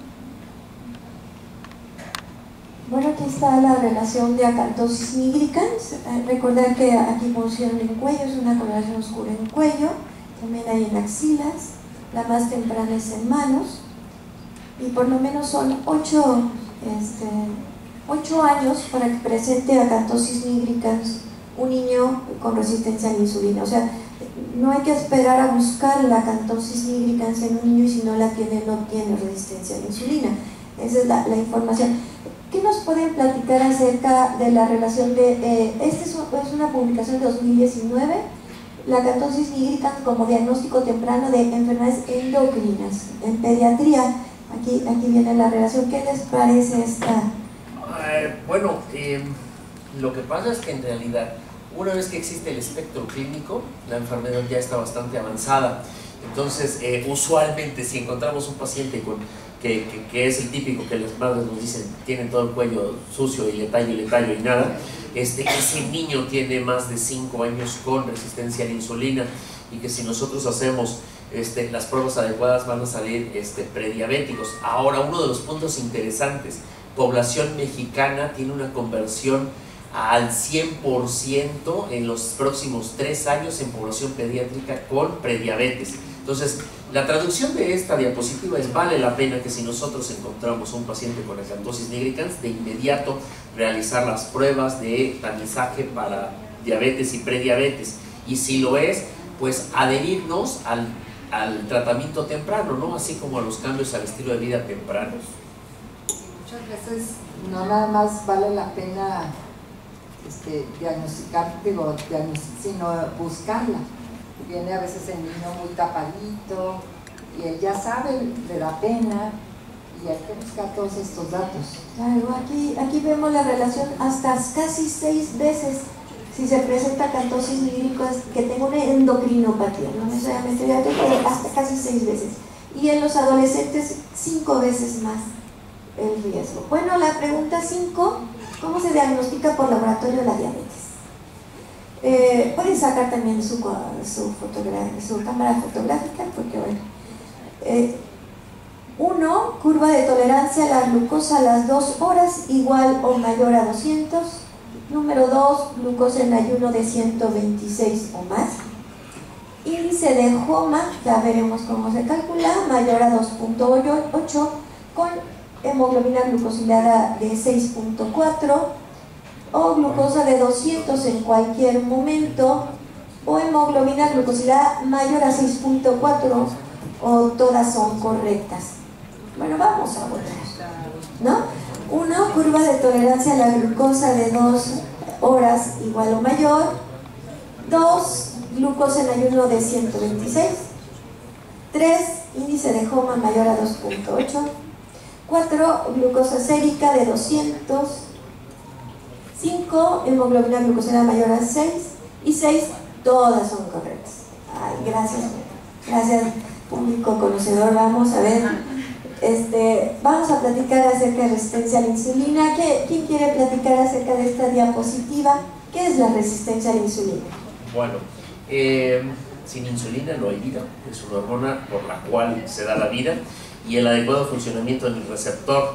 Bueno, aquí está la relación de acantosis nigricans. Recordar que aquí pusieron en cuello, es una coloración oscura en cuello, también hay en axilas, la más temprana es en manos, y por lo menos son 8 años para que presente acantosis nigricans un niño con resistencia a la insulina. O sea, no hay que esperar a buscar la acantosis nigricans en un niño y si no la tiene, no tiene resistencia a la insulina. Esa es la información. ¿Qué nos pueden platicar acerca de la relación de, esta es una publicación de 2019, la acantosis nigricans como diagnóstico temprano de enfermedades endocrinas en pediatría? Aquí viene la relación. ¿Qué les parece esta? Bueno, lo que pasa es que en realidad, una vez que existe el espectro clínico, la enfermedad ya está bastante avanzada. Entonces, usualmente si encontramos un paciente que es el típico que las madres nos dicen tienen todo el cuello sucio y le tallo y nada, ese niño tiene más de 5 años con resistencia a la insulina y que si nosotros hacemos las pruebas adecuadas van a salir prediabéticos. Ahora, uno de los puntos interesantes, población mexicana tiene una conversión al 100% en los próximos 3 años en población pediátrica con prediabetes. Entonces, la traducción de esta diapositiva es: vale la pena que si nosotros encontramos a un paciente con acantosis nigricans, de inmediato realizar las pruebas de tamizaje para diabetes y prediabetes, y si lo es, pues adherirnos al tratamiento temprano, ¿no? Así como a los cambios al estilo de vida tempranos. Muchas veces no nada más vale la pena diagnosticar, sino buscarla. Viene a veces el niño muy tapadito y él ya sabe, le da pena y hay que buscar todos estos datos. Claro, aquí vemos la relación hasta casi 6 veces si se presenta acantosis nigricans que tenga una endocrinopatía, no necesariamente diabética, pero hasta casi 6 veces. Y en los adolescentes 5 veces más el riesgo. Bueno, la pregunta 5, ¿cómo se diagnostica por laboratorio la diabetes? Pueden sacar también su cámara fotográfica, porque bueno. 1, curva de tolerancia a la glucosa a las 2 horas igual o mayor a 200. Número 2, glucosa en ayuno de 126 o más. Índice de HOMA, ya veremos cómo se calcula, mayor a 2.8, con hemoglobina glucosilada de 6.4 o glucosa de 200 en cualquier momento, o hemoglobina glucosilada mayor a 6.4, o todas son correctas. Bueno, vamos a votar, ¿no? 1, curva de tolerancia a la glucosa de 2 horas igual o mayor. 2, glucosa en ayuno de 126. 3, índice de HOMA mayor a 2.8. 4, glucosa sérica de 200. 5, hemoglobina glucosilada mayor a 6. Y 6, todas son correctas. Ay, gracias público conocedor. Vamos a ver, vamos a platicar acerca de resistencia a la insulina. ¿Quién quiere platicar acerca de esta diapositiva? ¿Qué es la resistencia a la insulina? Bueno, sin insulina no hay vida, es una hormona por la cual se da la vida, y el adecuado funcionamiento del receptor,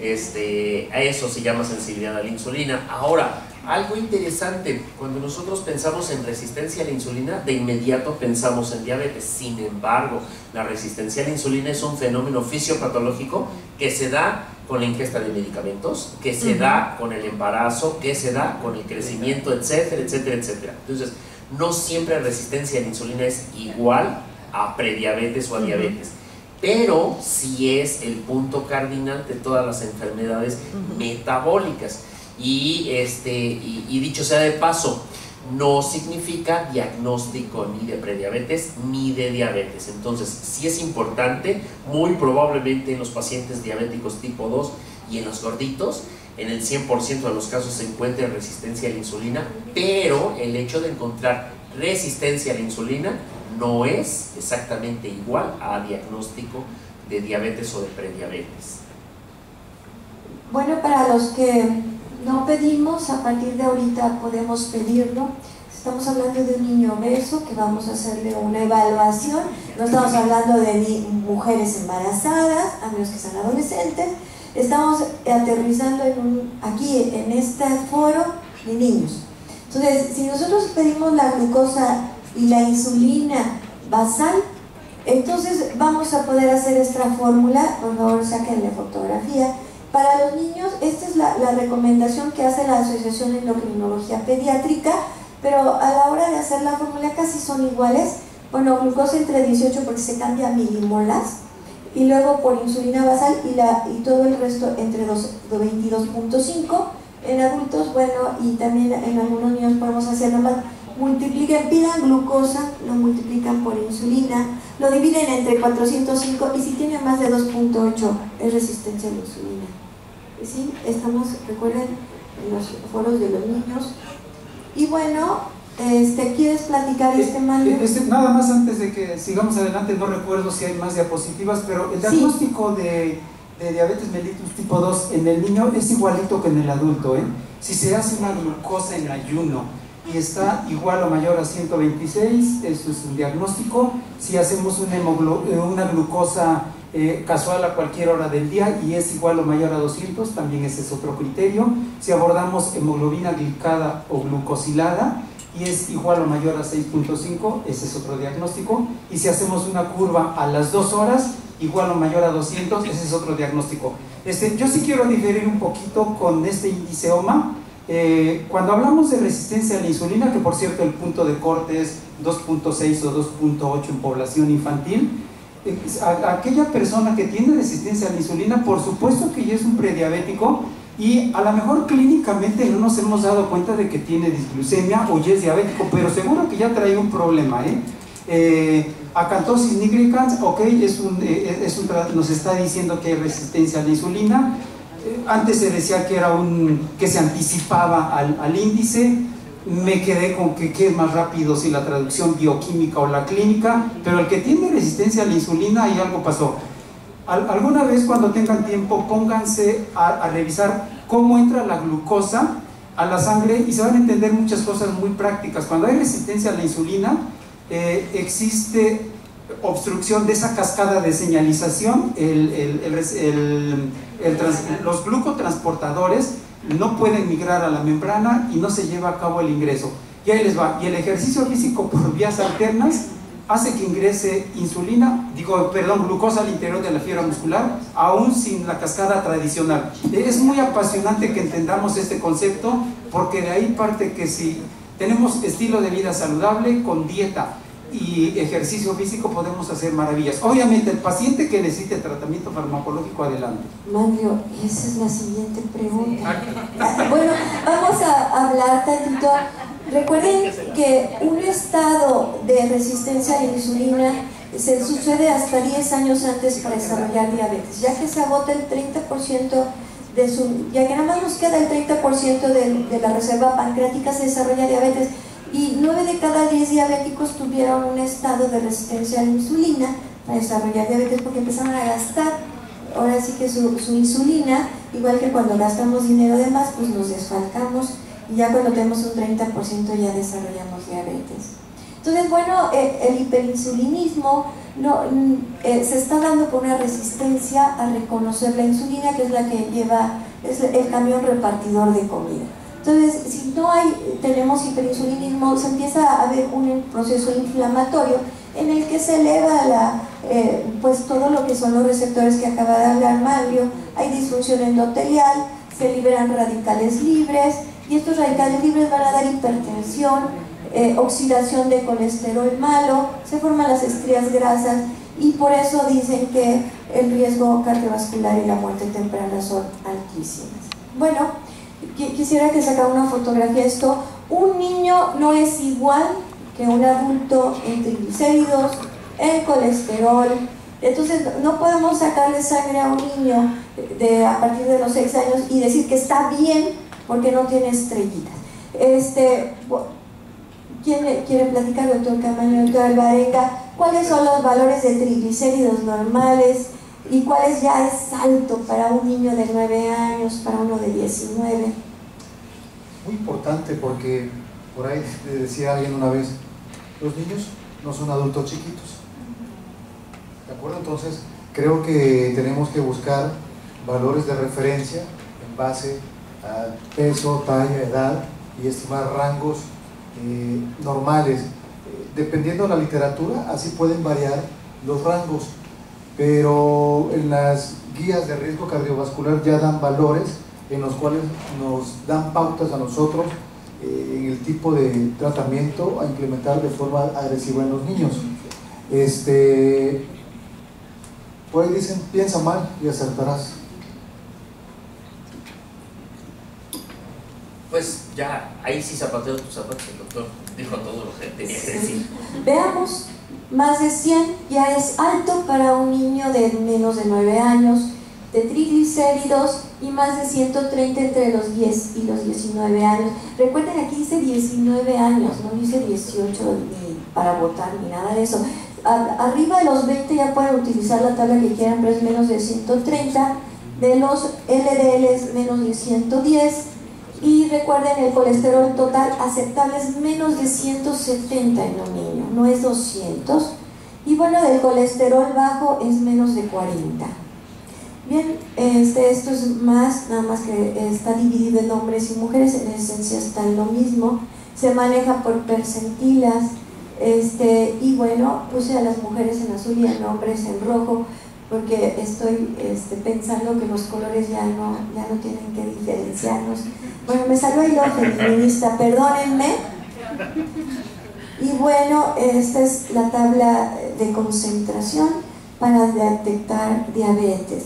a eso se llama sensibilidad a la insulina. Ahora, algo interesante, cuando nosotros pensamos en resistencia a la insulina, de inmediato pensamos en diabetes. Sin embargo, la resistencia a la insulina es un fenómeno fisiopatológico que se da con la ingesta de medicamentos, que se da con el embarazo, que se da con el crecimiento, etcétera, etcétera, etcétera. Entonces, no siempre resistencia a la insulina es igual a prediabetes o a diabetes, pero sí es el punto cardinal de todas las enfermedades metabólicas. Y dicho sea de paso, no significa diagnóstico ni de prediabetes ni de diabetes. Entonces, sí es importante, muy probablemente en los pacientes diabéticos tipo 2 y en los gorditos, en el 100% de los casos se encuentra resistencia a la insulina, pero el hecho de encontrar resistencia a la insulina no es exactamente igual a diagnóstico de diabetes o de prediabetes. Bueno, para los que no pedimos, a partir de ahorita podemos pedirlo. Estamos hablando de un niño obeso que vamos a hacerle una evaluación. No estamos hablando de mujeres embarazadas, a menos que sean adolescentes. Estamos aterrizando aquí en este foro de niños. Entonces, si nosotros pedimos la glucosa y la insulina basal, entonces vamos a poder hacer esta fórmula. Por favor, sáquenle fotografía. Para los niños, esta es la recomendación que hace la Asociación de Endocrinología Pediátrica pero a la hora de hacer la fórmula casi son iguales. Bueno, glucosa entre 18 porque se cambia a milimolas, y luego por insulina basal y todo el resto entre 22.5 en adultos. Bueno, y también en algunos niños podemos hacerlo más. Multipliquen, pidan glucosa, lo multiplican por insulina, lo dividen entre 405 y si tiene más de 2.8 es resistencia a la insulina. ¿Sí? Estamos, recuerden, en los foros de los niños. Y bueno, ¿quieres platicar Mario? Nada más antes de que sigamos adelante, no recuerdo si hay más diapositivas, pero el diagnóstico de diabetes mellitus tipo 2 en el niño es igualito que en el adulto, ¿eh? Si se hace una glucosa en ayuno y está igual o mayor a 126, eso es un diagnóstico. Si hacemos una glucosa casual a cualquier hora del día y es igual o mayor a 200, también ese es otro criterio. Si abordamos hemoglobina glicada o glucosilada y es igual o mayor a 6.5, ese es otro diagnóstico. Y si hacemos una curva a las 2 horas, igual o mayor a 200, ese es otro diagnóstico. Yo sí quiero diferir un poquito con este índice OMA. Cuando hablamos de resistencia a la insulina, que por cierto el punto de corte es 2.6 o 2.8 en población infantil, aquella persona que tiene resistencia a la insulina, por supuesto que ya es un prediabético y a lo mejor clínicamente no nos hemos dado cuenta de que tiene disglucemia o ya es diabético, pero seguro que ya trae un problema, acantosis nigricans, ok, nos está diciendo que hay resistencia a la insulina. Antes se decía que que se anticipaba al índice. Me quedé con que es más rápido, si la traducción bioquímica o la clínica, pero el que tiene resistencia a la insulina, y algo pasó. Alguna vez cuando tengan tiempo, pónganse a revisar cómo entra la glucosa a la sangre y se van a entender muchas cosas muy prácticas. Cuando hay resistencia a la insulina, existe obstrucción de esa cascada de señalización. Los glucotransportadores no pueden migrar a la membrana y no se lleva a cabo el ingreso. Y ahí les va. Y el ejercicio físico por vías alternas hace que ingrese glucosa al interior de la fibra muscular, aún sin la cascada tradicional. Es muy apasionante que entendamos este concepto, porque de ahí parte que si tenemos estilo de vida saludable con dieta y ejercicio físico podemos hacer maravillas. Obviamente el paciente que necesite tratamiento farmacológico, adelante. Mario, esa es la siguiente pregunta. Bueno, vamos a hablar tantito. Recuerden que un estado de resistencia a la insulina se sucede hasta 10 años antes para desarrollar diabetes, ya que se agota el 30% ya que nada más nos queda el 30% de la reserva pancreática, se desarrolla diabetes. Y 9 de cada 10 diabéticos tuvieron un estado de resistencia a la insulina para desarrollar diabetes, porque empezaron a gastar, ahora sí que su insulina, igual que cuando gastamos dinero de más, pues nos desfalcamos, y ya cuando tenemos un 30% ya desarrollamos diabetes. Entonces, bueno, el hiperinsulinismo se está dando por una resistencia a reconocer la insulina, que es la que es el camión repartidor de comida. Entonces, si no tenemos hiperinsulinismo, se empieza a ver un proceso inflamatorio en el que se eleva pues todo lo que son los receptores que acaba de hablar Mario. Hay disfunción endotelial, se liberan radicales libres, y estos radicales libres van a dar hipertensión, oxidación de colesterol malo, se forman las estrías grasas, y por eso dicen que el riesgo cardiovascular y la muerte temprana son altísimas. Bueno, quisiera que sacara una fotografía de esto. Un niño no es igual que un adulto en triglicéridos, en colesterol. Entonces no podemos sacarle sangre a un niño a partir de los 6 años y decir que está bien porque no tiene estrellitas. ¿Quién quiere platicar, doctor Camaño, doctor Alvarenga? ¿Cuáles son los valores de triglicéridos normales? ¿Y cuál ya es alto para un niño de 9 años, para uno de 19? Muy importante, porque por ahí le decía alguien una vez, los niños no son adultos chiquitos. ¿De acuerdo? Entonces, creo que tenemos que buscar valores de referencia en base a peso, talla, edad, y estimar rangos normales. Dependiendo de la literatura, así pueden variar los rangos, pero en las guías de riesgo cardiovascular ya dan valores en los cuales nos dan pautas a nosotros en el tipo de tratamiento a implementar de forma agresiva en los niños. Por ahí dicen, piensa mal y acertarás. Pues ya, ahí sí zapateo tus zapatos, el doctor dijo todo lo que tenía que decir. Veamos, más de 100 ya es alto para un niño de menos de 9 años, de triglicéridos, y más de 130 entre los 10 y los 19 años. Recuerden, aquí dice 19 años, no dice 18 ni para votar ni nada de eso. Arriba de los 20 ya pueden utilizar la tabla que quieran, pero es menos de 130, de los LDL es menos de 110, y recuerden, el colesterol total aceptable es menos de 170 en un niño, no es 200, y bueno, del colesterol bajo es menos de 40. Bien, esto es más, nada más que está dividido en hombres y mujeres, en esencia está en lo mismo, se maneja por percentilas, y bueno, puse a las mujeres en azul y a hombres en rojo, porque estoy pensando que los colores ya no tienen que diferenciarnos. Bueno, me salió el ojo feminista, perdónenme. Y bueno, esta es la tabla de concentración para detectar diabetes.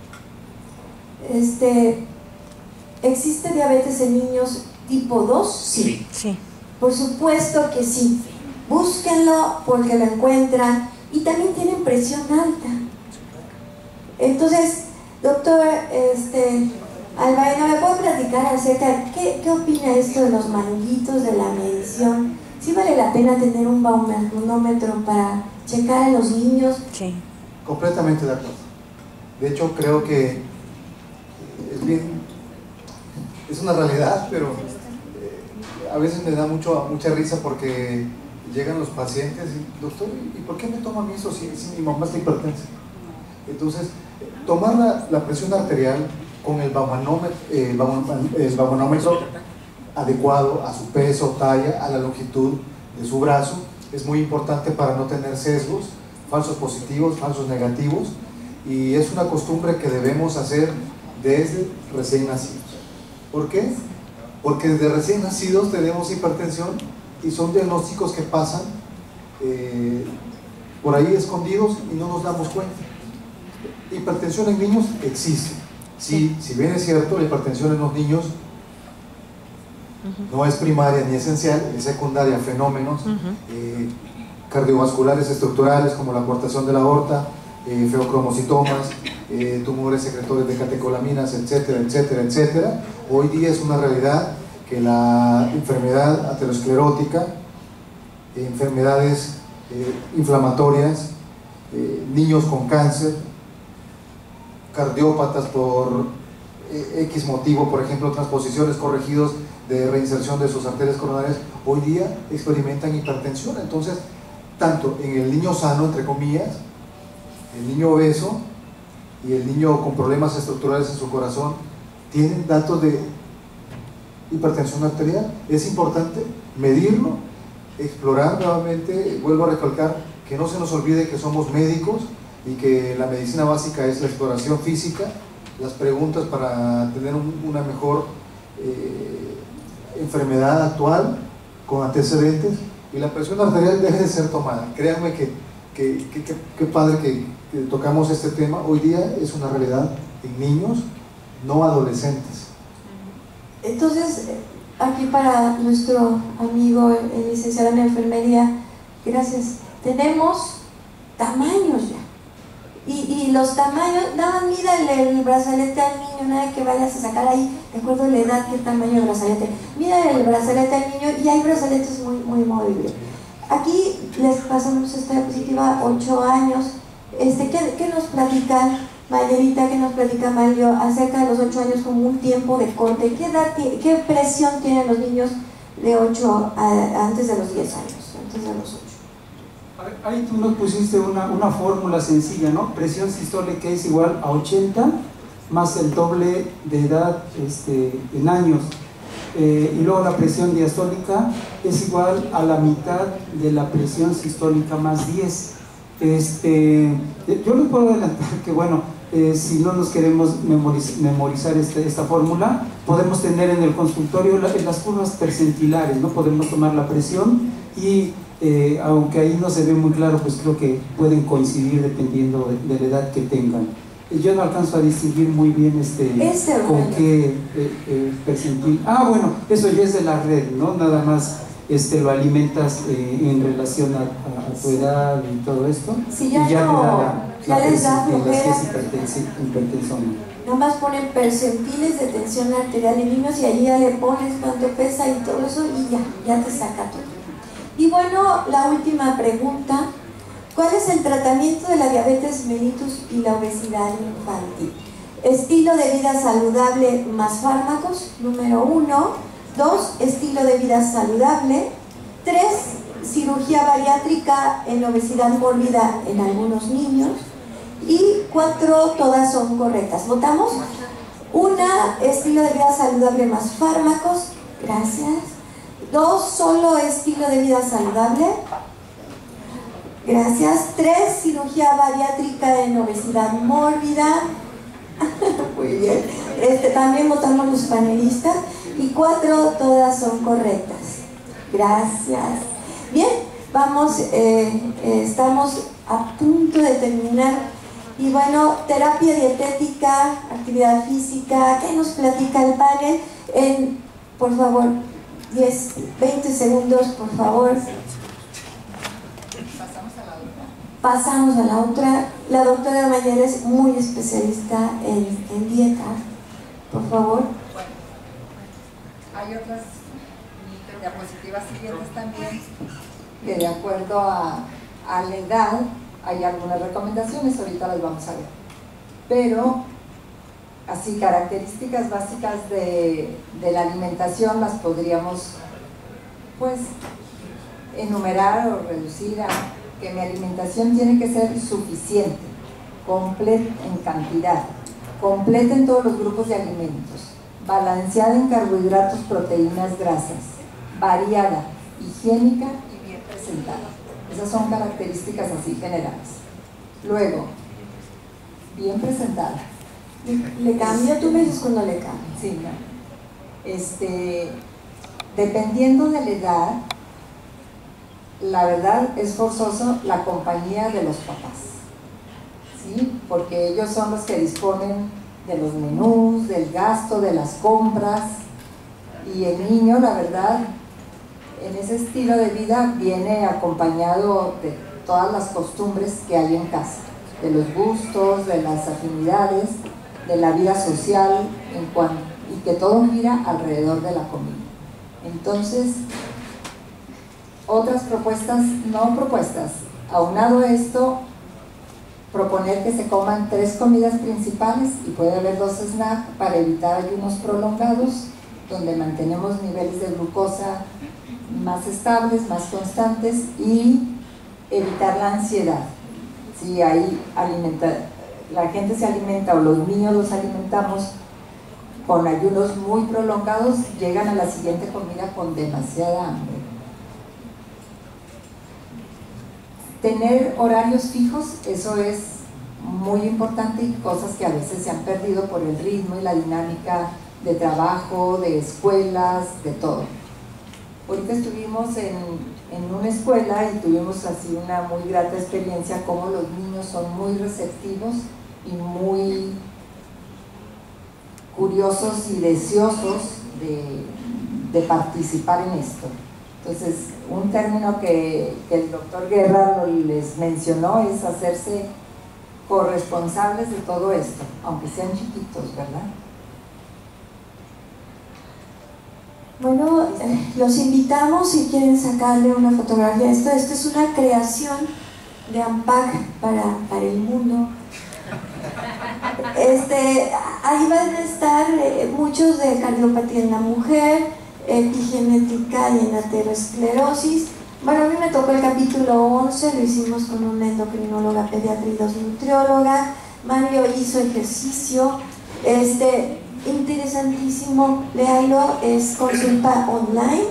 ¿Existe diabetes en niños tipo 2? Sí. Sí. Por supuesto que sí. Búsquenlo porque lo encuentran, y también tienen presión alta. Entonces, doctor Albaena, ¿me puede platicar acerca de qué opina esto de los manguitos de la medición? ¿Sí vale la pena tener un baumanómetro para checar a los niños? Sí. Completamente de acuerdo. De hecho, creo que es una realidad, pero a veces me da mucha risa porque llegan los pacientes y, doctor, ¿y por qué me toma a mí eso si mi mamá está hipertensa? Entonces, tomar la presión arterial con el baumanómetro adecuado a su peso, talla, a la longitud de su brazo, es muy importante para no tener sesgos, falsos positivos, falsos negativos, y es una costumbre que debemos hacer desde recién nacidos. ¿Por qué? Porque desde recién nacidos tenemos hipertensión y son diagnósticos que pasan por ahí escondidos y no nos damos cuenta. Hipertensión en niños existe. Sí, si bien es cierto, la hipertensión en los niños no es primaria ni esencial, es secundaria, fenómenos cardiovasculares estructurales como la coartación de la aorta, feocromocitomas, tumores secretores de catecolaminas, etcétera, etcétera, etcétera. Hoy día es una realidad que la enfermedad aterosclerótica, enfermedades inflamatorias, niños con cáncer, cardiópatas por X motivo, por ejemplo, transposiciones corregidos de reinserción de sus arterias coronarias, hoy día experimentan hipertensión. Entonces, tanto en el niño sano, entre comillas, el niño obeso y el niño con problemas estructurales en su corazón, tienen datos de hipertensión arterial. Es importante medirlo, explorar nuevamente. Vuelvo a recalcar que no se nos olvide que somos médicos y que la medicina básica es la exploración física, las preguntas para tener una mejor enfermedad actual con antecedentes, y la presión arterial debe de ser tomada. Créanme que padre que tocamos este tema. Hoy día es una realidad en niños, no adolescentes. Entonces, aquí para nuestro amigo el licenciado en enfermería, gracias, tenemos tamaños ya. Y los tamaños, nada más mírale el brazalete al niño, nada que vayas a sacar ahí, de acuerdo a la edad, qué tamaño de brazalete. Mírale el brazalete al niño, y hay brazaletes muy móviles. Aquí les pasamos esta diapositiva, 8 años. ¿Qué nos platican, Mayerita, qué nos platica Mario acerca de los 8 años como un tiempo de corte? ¿Qué presión tienen los niños de 8 antes de los 10 años, antes de los 8? Ahí tú nos pusiste una fórmula sencilla, ¿no? Presión sistólica es igual a 80 más el doble de edad en años. Y luego la presión diastólica es igual a la mitad de la presión sistólica más 10. Yo les puedo adelantar que, bueno, si no nos queremos memorizar esta fórmula, podemos tener en el consultorio las curvas percentilares, ¿no? Podemos tomar la presión y aunque ahí no se ve muy claro, pues creo que pueden coincidir dependiendo de la edad que tengan. Yo no alcanzo a distinguir muy bien con qué percentil. Ah, bueno, eso ya es de la red, ¿no? Nada más lo alimentas en relación a tu edad y todo esto. Si ya, y ya les da flojera, hipertensón. nada más ponen percentiles de tensión arterial en niños y allí ya le pones cuánto pesa y todo eso y ya te saca todo. Y bueno, la última pregunta: ¿cuál es el tratamiento de la diabetes mellitus y la obesidad infantil? Estilo de vida saludable más fármacos, número 1. 2, estilo de vida saludable. 3, cirugía bariátrica en obesidad mórbida en algunos niños. Y 4, todas son correctas. ¿Votamos? 1, estilo de vida saludable más fármacos. Gracias. 2, solo estilo de vida saludable. Gracias. 3, cirugía bariátrica en obesidad mórbida. Muy bien. También votamos los panelistas. Y 4, todas son correctas. Gracias. Bien, vamos, estamos a punto de terminar. Y bueno, terapia dietética, actividad física, ¿qué nos platica el panel? Por favor, 20 segundos, por favor. Pasamos a la otra. La doctora Mayer es muy especialista en dieta. Por favor. Hay otras diapositivas siguientes también que de acuerdo a la edad hay algunas recomendaciones, ahorita las vamos a ver, pero así características básicas de la alimentación las podríamos pues enumerar o reducir a que mi alimentación tiene que ser suficiente, completa en cantidad, completa en todos los grupos de alimentos, balanceada en carbohidratos, proteínas, grasas, variada, higiénica y bien presentada. Esas son características así generales. Luego, bien presentada. ¿Le cambia? Tú me dices cuando le cambia. Sí, no. Dependiendo de la edad, la verdad es forzoso la compañía de los papás, ¿sí? Porque ellos son los que disponen de los menús, del gasto, de las compras, y el niño, la verdad, en ese estilo de vida viene acompañado de todas las costumbres que hay en casa, de los gustos, de las afinidades, de la vida social, y que todo gira alrededor de la comida. Entonces, otras propuestas, no propuestas, aunado a esto, proponer que se coman 3 comidas principales y puede haber 2 snacks para evitar ayunos prolongados, donde mantenemos niveles de glucosa más estables, más constantes, y evitar la ansiedad. Si la gente se alimenta o los niños los alimentamos con ayunos muy prolongados, llegan a la siguiente comida con demasiada hambre. Tener horarios fijos, eso es muy importante, y cosas que a veces se han perdido por el ritmo y la dinámica de trabajo, de escuelas, de todo. Ahorita estuvimos en una escuela y tuvimos así una muy grata experiencia, como los niños son muy receptivos y muy curiosos y deseosos de participar en esto. Entonces, un término que el doctor Guerra les mencionó es hacerse corresponsables de todo esto, aunque sean chiquitos, ¿verdad? Bueno, los invitamos, si quieren sacarle una fotografía. Esto es una creación de AMPAC para el mundo. Ahí van a estar muchos de cardiopatía en la mujer, epigenética y en aterosclerosis. Bueno, a mí me tocó el capítulo 11, lo hicimos con una endocrinóloga, pediatra y 2 nutriólogas. Mario hizo ejercicio, interesantísimo, léalo, es consulta online.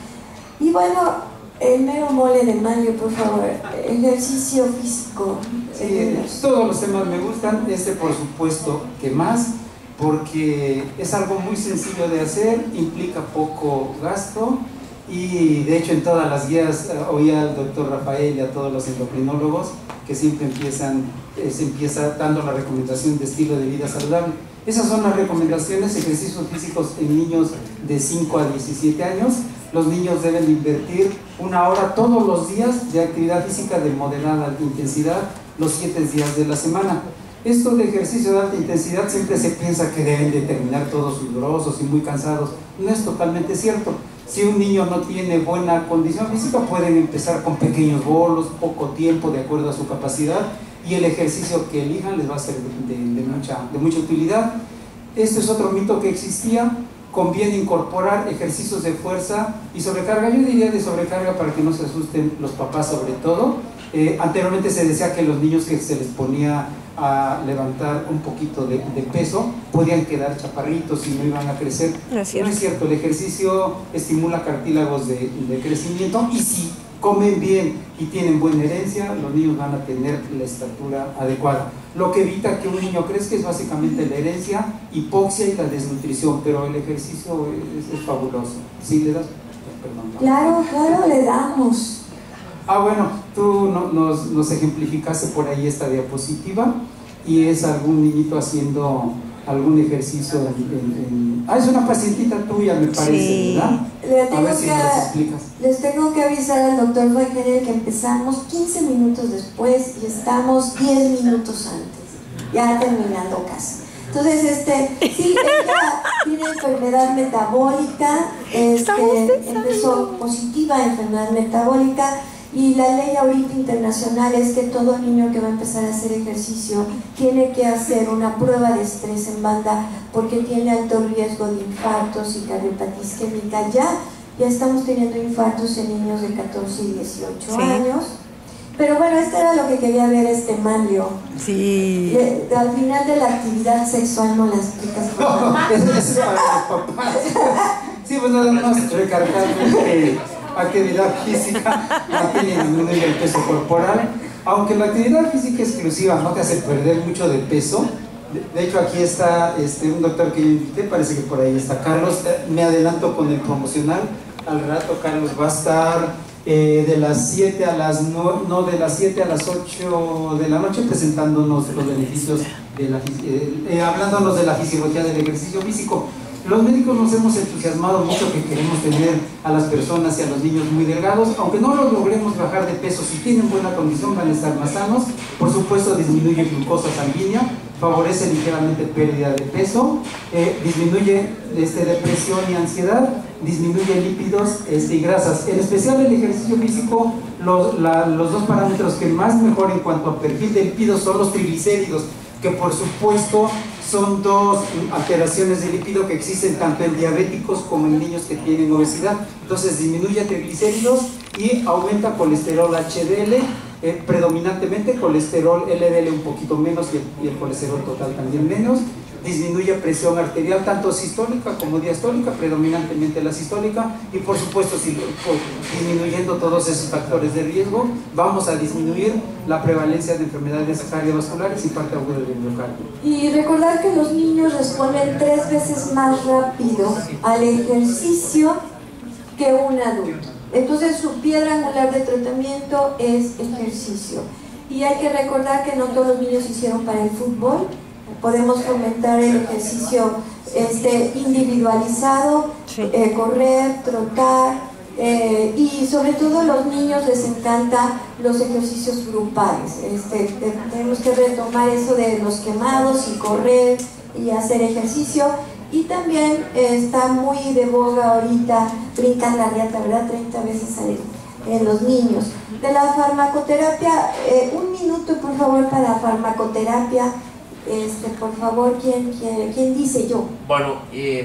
Y bueno, el mero mole de Mario, por favor, ejercicio físico, Sí, todos los temas me gustan, este por supuesto que más, porque es algo muy sencillo de hacer, implica poco gasto y de hecho en todas las guías oía al doctor Rafael y a todos los endocrinólogos que siempre se empieza dando la recomendación de estilo de vida saludable. Esas son las recomendaciones: ejercicios físicos en niños de 5 a 17 años. Los niños deben invertir 1 hora todos los días de actividad física de moderada alta intensidad los 7 días de la semana. Esto de ejercicio de alta intensidad siempre se piensa que deben de terminar todos sudorosos y muy cansados. No es totalmente cierto. Si un niño no tiene buena condición física, pueden empezar con pequeños bolos, poco tiempo, de acuerdo a su capacidad, y el ejercicio que elijan les va a ser de mucha utilidad. Este es otro mito que existía. Conviene incorporar ejercicios de fuerza y sobrecarga. Yo diría de sobrecarga para que no se asusten los papás sobre todo. Anteriormente se decía que los niños que se les ponía a levantar un poquito de peso podían quedar chaparritos y no iban a crecer. No es cierto, el ejercicio estimula cartílagos de crecimiento, y si comen bien y tienen buena herencia, los niños van a tener la estatura adecuada. Lo que evita que un niño crezca es básicamente la herencia, hipoxia y la desnutrición, pero el ejercicio es fabuloso. ¿Sí le das? Perdón. Claro, le damos. Bueno, tú nos ejemplificaste por ahí esta diapositiva, y es algún niñito haciendo algún ejercicio es una pacientita tuya, me parece, sí, ¿verdad? A ver si nos explicas. Les tengo que avisar al doctor Wegner que empezamos 15 minutos después y estamos 10 minutos antes, ya terminando casi. Entonces, sí, ella tiene enfermedad metabólica, empezó positiva enfermedad metabólica, y la ley ahorita internacional es que todo niño que va a empezar a hacer ejercicio tiene que hacer una prueba de estrés en banda, porque tiene alto riesgo de infartos y cardiopatía isquémica. Ya estamos teniendo infartos en niños de 14 y 18 años. Pero bueno, era lo que quería ver Manlio. Sí. Al final de la actividad sexual no las explicas. No, eso es para los papás. Sí, pues nada más recargar actividad física no tiene disminuir el peso corporal, aunque la actividad física exclusiva no te hace perder mucho de peso. De hecho, aquí está un doctor que yo invité, parece que por ahí está Carlos. Me adelanto con el promocional. Al rato Carlos va a estar de las 7 a las 9, no, de las 7 a las 8 de la noche, presentándonos los beneficios hablándonos de la fisiología del ejercicio físico. Los médicos nos hemos entusiasmado mucho que queremos tener a las personas y a los niños muy delgados, aunque no los logremos bajar de peso. Si tienen buena condición van a estar más sanos. Por supuesto, disminuye glucosa sanguínea, favorece ligeramente pérdida de peso, disminuye depresión y ansiedad, disminuye lípidos y grasas. En especial el ejercicio físico, los dos parámetros que más mejor en cuanto a perfil de lípidos son los triglicéridos, que por supuesto son dos alteraciones de lípido que existen tanto en diabéticos como en niños que tienen obesidad. Entonces disminuye triglicéridos y aumenta colesterol HDL, predominantemente colesterol LDL un poquito menos, y el colesterol total también menos. Disminuye presión arterial, tanto sistólica como diastólica, predominantemente la sistólica, y por supuesto, disminuyendo todos esos factores de riesgo, vamos a disminuir la prevalencia de enfermedades cardiovasculares y parte aguda del miocardio. Y recordar que los niños responden 3 veces más rápido al ejercicio que un adulto. Entonces, su piedra angular de tratamiento es ejercicio. Y hay que recordar que no todos los niños hicieron para el fútbol. Podemos fomentar el ejercicio individualizado, sí. Correr, trotar, y sobre todo a los niños les encanta los ejercicios grupales. Tenemos que retomar eso de los quemados y correr y hacer ejercicio. Y también está muy de boga ahorita brincar la riata, ¿verdad? 30 veces en los niños. De la farmacoterapia, 1 minuto por favor para farmacoterapia. Por favor, ¿quién dice yo? Bueno,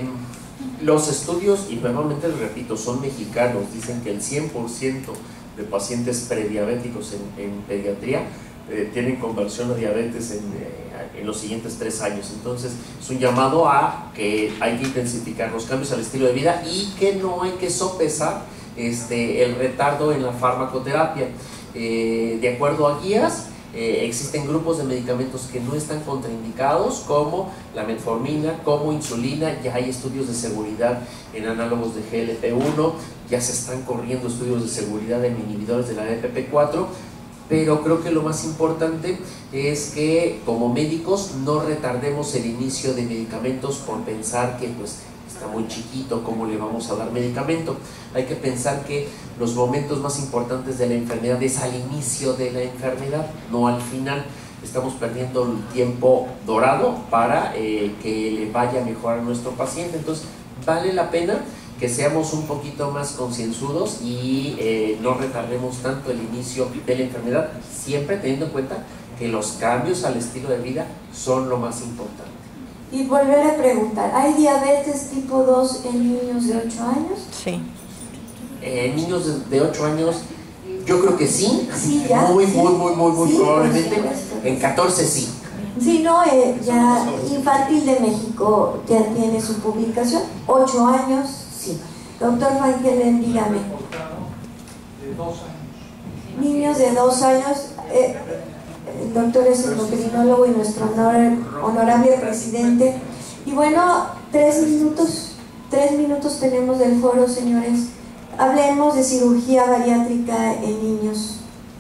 los estudios, y normalmente les repito, son mexicanos, dicen que el 100% de pacientes prediabéticos en pediatría tienen conversión a diabetes en los siguientes 3 años. Entonces es un llamado a que hay que intensificar los cambios al estilo de vida y que no hay que sopesar el retardo en la farmacoterapia. De acuerdo a guías, Existen grupos de medicamentos que no están contraindicados, como la metformina, como insulina. Ya hay estudios de seguridad en análogos de GLP-1, ya se están corriendo estudios de seguridad en inhibidores de la DPP-4, pero creo que lo más importante es que como médicos no retardemos el inicio de medicamentos por pensar que pues está muy chiquito, ¿cómo le vamos a dar medicamento? Hay que pensar que los momentos más importantes de la enfermedad es al inicio de la enfermedad, no al final. Estamos perdiendo el tiempo dorado para que le vaya mejor a nuestro paciente. Entonces vale la pena que seamos un poquito más concienzudos y no retardemos tanto el inicio de la enfermedad, siempre teniendo en cuenta que los cambios al estilo de vida son lo más importante. Y volver a preguntar, ¿hay diabetes tipo 2 en niños de 8 años? Sí. Niños de 8 años, yo creo que sí, Sí, ya. muy Sí. Sí, probablemente, por supuesto. en 14 sí. Sí, no, ya Infantil de México ya tiene su publicación, 8 años, sí. Doctor Van Helen, dígame. De 2 años. Niños de 2 años, el doctor es endocrinólogo y nuestro honorable presidente. Y bueno, 3 minutos tenemos del foro, señores. Hablemos de cirugía bariátrica en niños.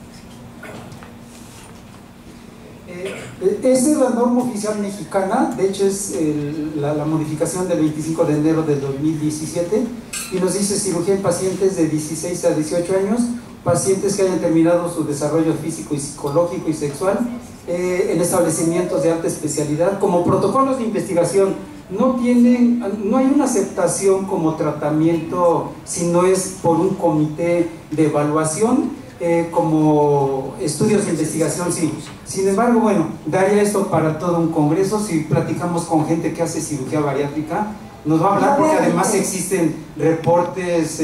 Esta es la norma oficial mexicana, de hecho es la modificación del 25 de enero del 2017, y nos dice cirugía en pacientes de 16 a 18 años, pacientes que hayan terminado su desarrollo físico y psicológico y sexual en establecimientos de alta especialidad. Como protocolos de investigación no hay una aceptación como tratamiento si no es por un comité de evaluación. Como estudios de investigación, sí. Sin embargo, bueno, daría esto para todo un congreso. Si platicamos con gente que hace cirugía bariátrica, nos va a hablar, porque además existen reportes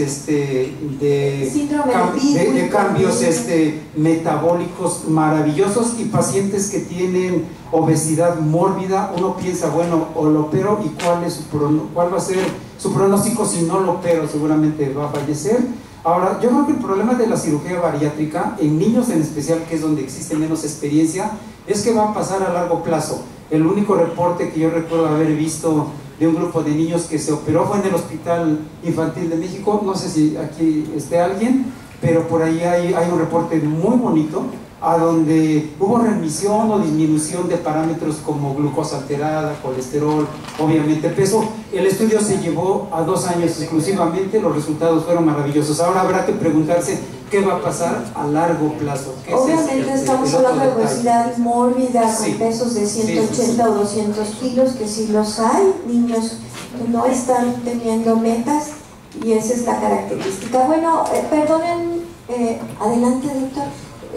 de cambios metabólicos maravillosos, y pacientes que tienen obesidad mórbida. Uno piensa, bueno, o lo opero, y cuál va a ser su pronóstico si no lo opero, seguramente va a fallecer. Ahora, yo creo que el problema de la cirugía bariátrica, en niños en especial, que es donde existe menos experiencia, es que va a pasar a largo plazo. El único reporte que yo recuerdo haber visto de un grupo de niños que se operó fue en el Hospital Infantil de México. No sé si aquí esté alguien, pero por ahí hay un reporte muy bonito, a donde hubo remisión o disminución de parámetros como glucosa alterada, colesterol, obviamente peso. El estudio se llevó a 2 años exclusivamente, los resultados fueron maravillosos. Ahora habrá que preguntarse qué va a pasar a largo plazo. Obviamente estamos hablando de obesidad mórbida con pesos de 180 o 200 kilos, que sí los hay, niños que no están teniendo metas, y esa es la característica. Bueno, perdonen, adelante, doctor.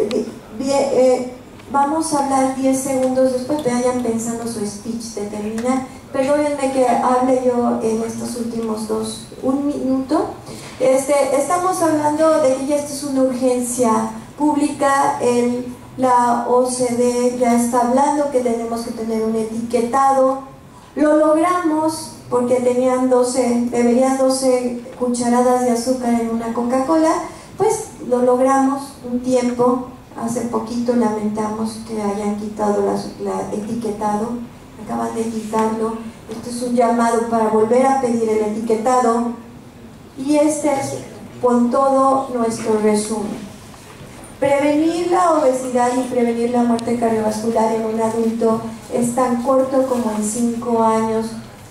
Bien, vamos a hablar 10 segundos después, vayan pensando su speech de terminar. Perdónenme que hable yo en estos últimos 1 minuto. Estamos hablando de que ya esto es una urgencia pública. La OCDE ya está hablando que tenemos que tener un etiquetado. Lo logramos porque deberían 12 cucharadas de azúcar en una Coca-Cola. Pues lo logramos un tiempo. Hace poquito lamentamos que hayan quitado la etiquetado, acaban de quitarlo. Esto es un llamado para volver a pedir el etiquetado, y este es con todo nuestro resumen. Prevenir la obesidad y prevenir la muerte cardiovascular en un adulto es tan corto como en 5 años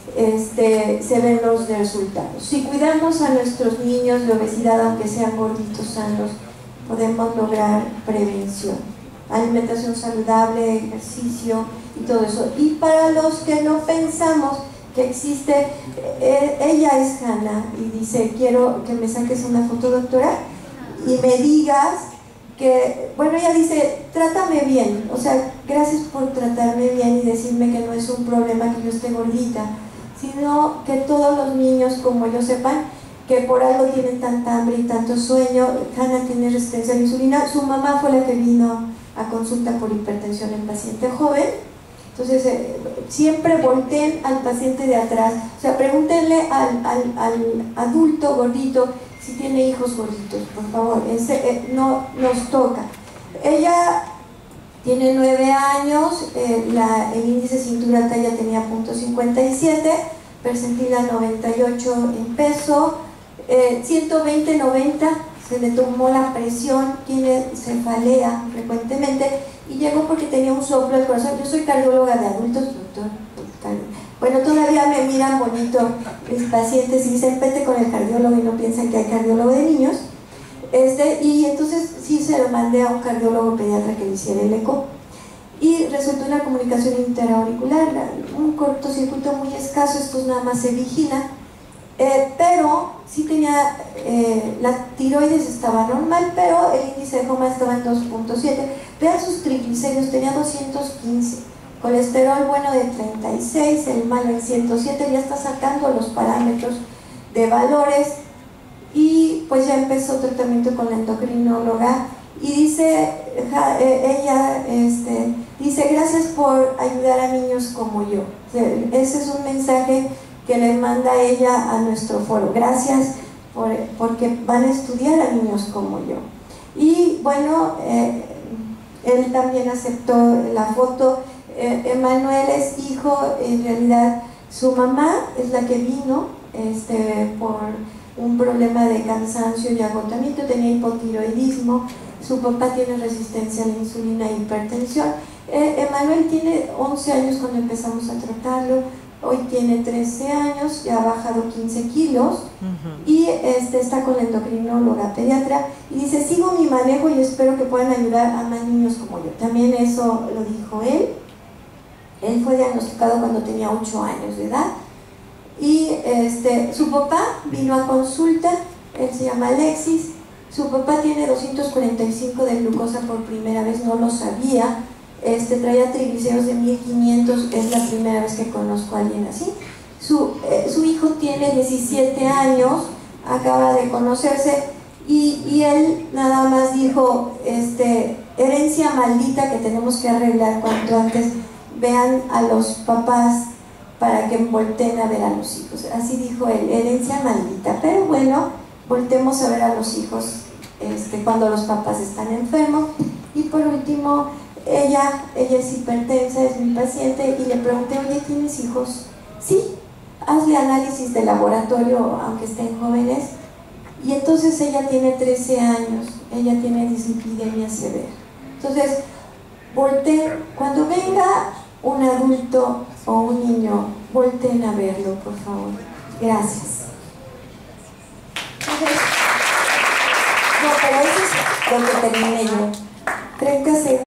se ven los resultados. Si cuidamos a nuestros niños de obesidad, aunque sean gorditos sanos, podemos lograr prevención, alimentación saludable, ejercicio y todo eso. Y para los que no pensamos que existe, ella es Hanna, y dice: quiero que me saques una foto, doctora, y me digas que, bueno, ella dice: trátame bien, o sea, gracias por tratarme bien y decirme que no es un problema que yo esté gordita, sino que todos los niños como yo sepan que por algo tienen tanta hambre y tanto sueño. Hanna tiene resistencia a la insulina, su mamá fue la que vino a consulta por hipertensión en paciente joven. Entonces siempre volteen al paciente de atrás, o sea, pregúntenle al adulto gordito si tiene hijos gorditos, por favor. No nos toca. Ella Tiene 9 años, el índice cintura talla tenía .57, percentil 98 en peso, 120-90, se le tomó la presión, tiene cefalea frecuentemente y llegó porque tenía un soplo del corazón. Yo soy cardióloga de adultos, doctor. Bueno, todavía me miran bonito mis pacientes y dicen vete con el cardiólogo y no piensan que hay cardiólogo de niños. Y entonces sí se lo mandé a un cardiólogo pediatra que le hiciera el eco y resultó una comunicación interauricular, un cortocircuito muy escaso, estos nada más se vigilan, pero sí tenía, la tiroides estaba normal, pero el índice de HOMA estaba en 2.7. Vean sus triglicéridos, tenía 215, colesterol bueno de 36, el malo en 107, ya está sacando los parámetros de valores. Y pues ya empezó tratamiento con la endocrinóloga y dice, ella dice gracias por ayudar a niños como yo. Ese es un mensaje que le manda ella a nuestro foro. Gracias porque van a estudiar a niños como yo. Y bueno, él también aceptó la foto. Emanuel es hijo, en realidad su mamá es la que vino por un problema de cansancio y agotamiento, tenía hipotiroidismo, su papá tiene resistencia a la insulina e hipertensión. Emanuel tiene 11 años cuando empezamos a tratarlo, hoy tiene 13 años, ya ha bajado 15 kilos y está con la endocrinóloga pediatra y dice, sigo mi manejo y espero que puedan ayudar a más niños como yo. También eso lo dijo él. Él fue diagnosticado cuando tenía 8 años de edad. Y su papá vino a consulta, él se llama Alexis, su papá tiene 245 de glucosa por primera vez, no lo sabía, traía triglicéridos de 1500, es la primera vez que conozco a alguien así. Su hijo tiene 17 años, acaba de conocerse y él nada más dijo, herencia maldita que tenemos que arreglar cuanto antes, vean a los papás para que volteen a ver a los hijos. Así dijo él, herencia maldita. Pero bueno, voltemos a ver a los hijos cuando los papás están enfermos. Y por último, ella es hipertensa, es mi paciente, y le pregunté, oye, ¿tienes hijos? Sí, hazle análisis de laboratorio, aunque estén jóvenes. Y entonces ella tiene 13 años, ella tiene dislipidemia severa. Entonces, volteen, cuando venga un adulto o un niño, volteen a verlo, por favor. Gracias. Entonces, no, pero eso es lo que terminé yo. 30 segundos.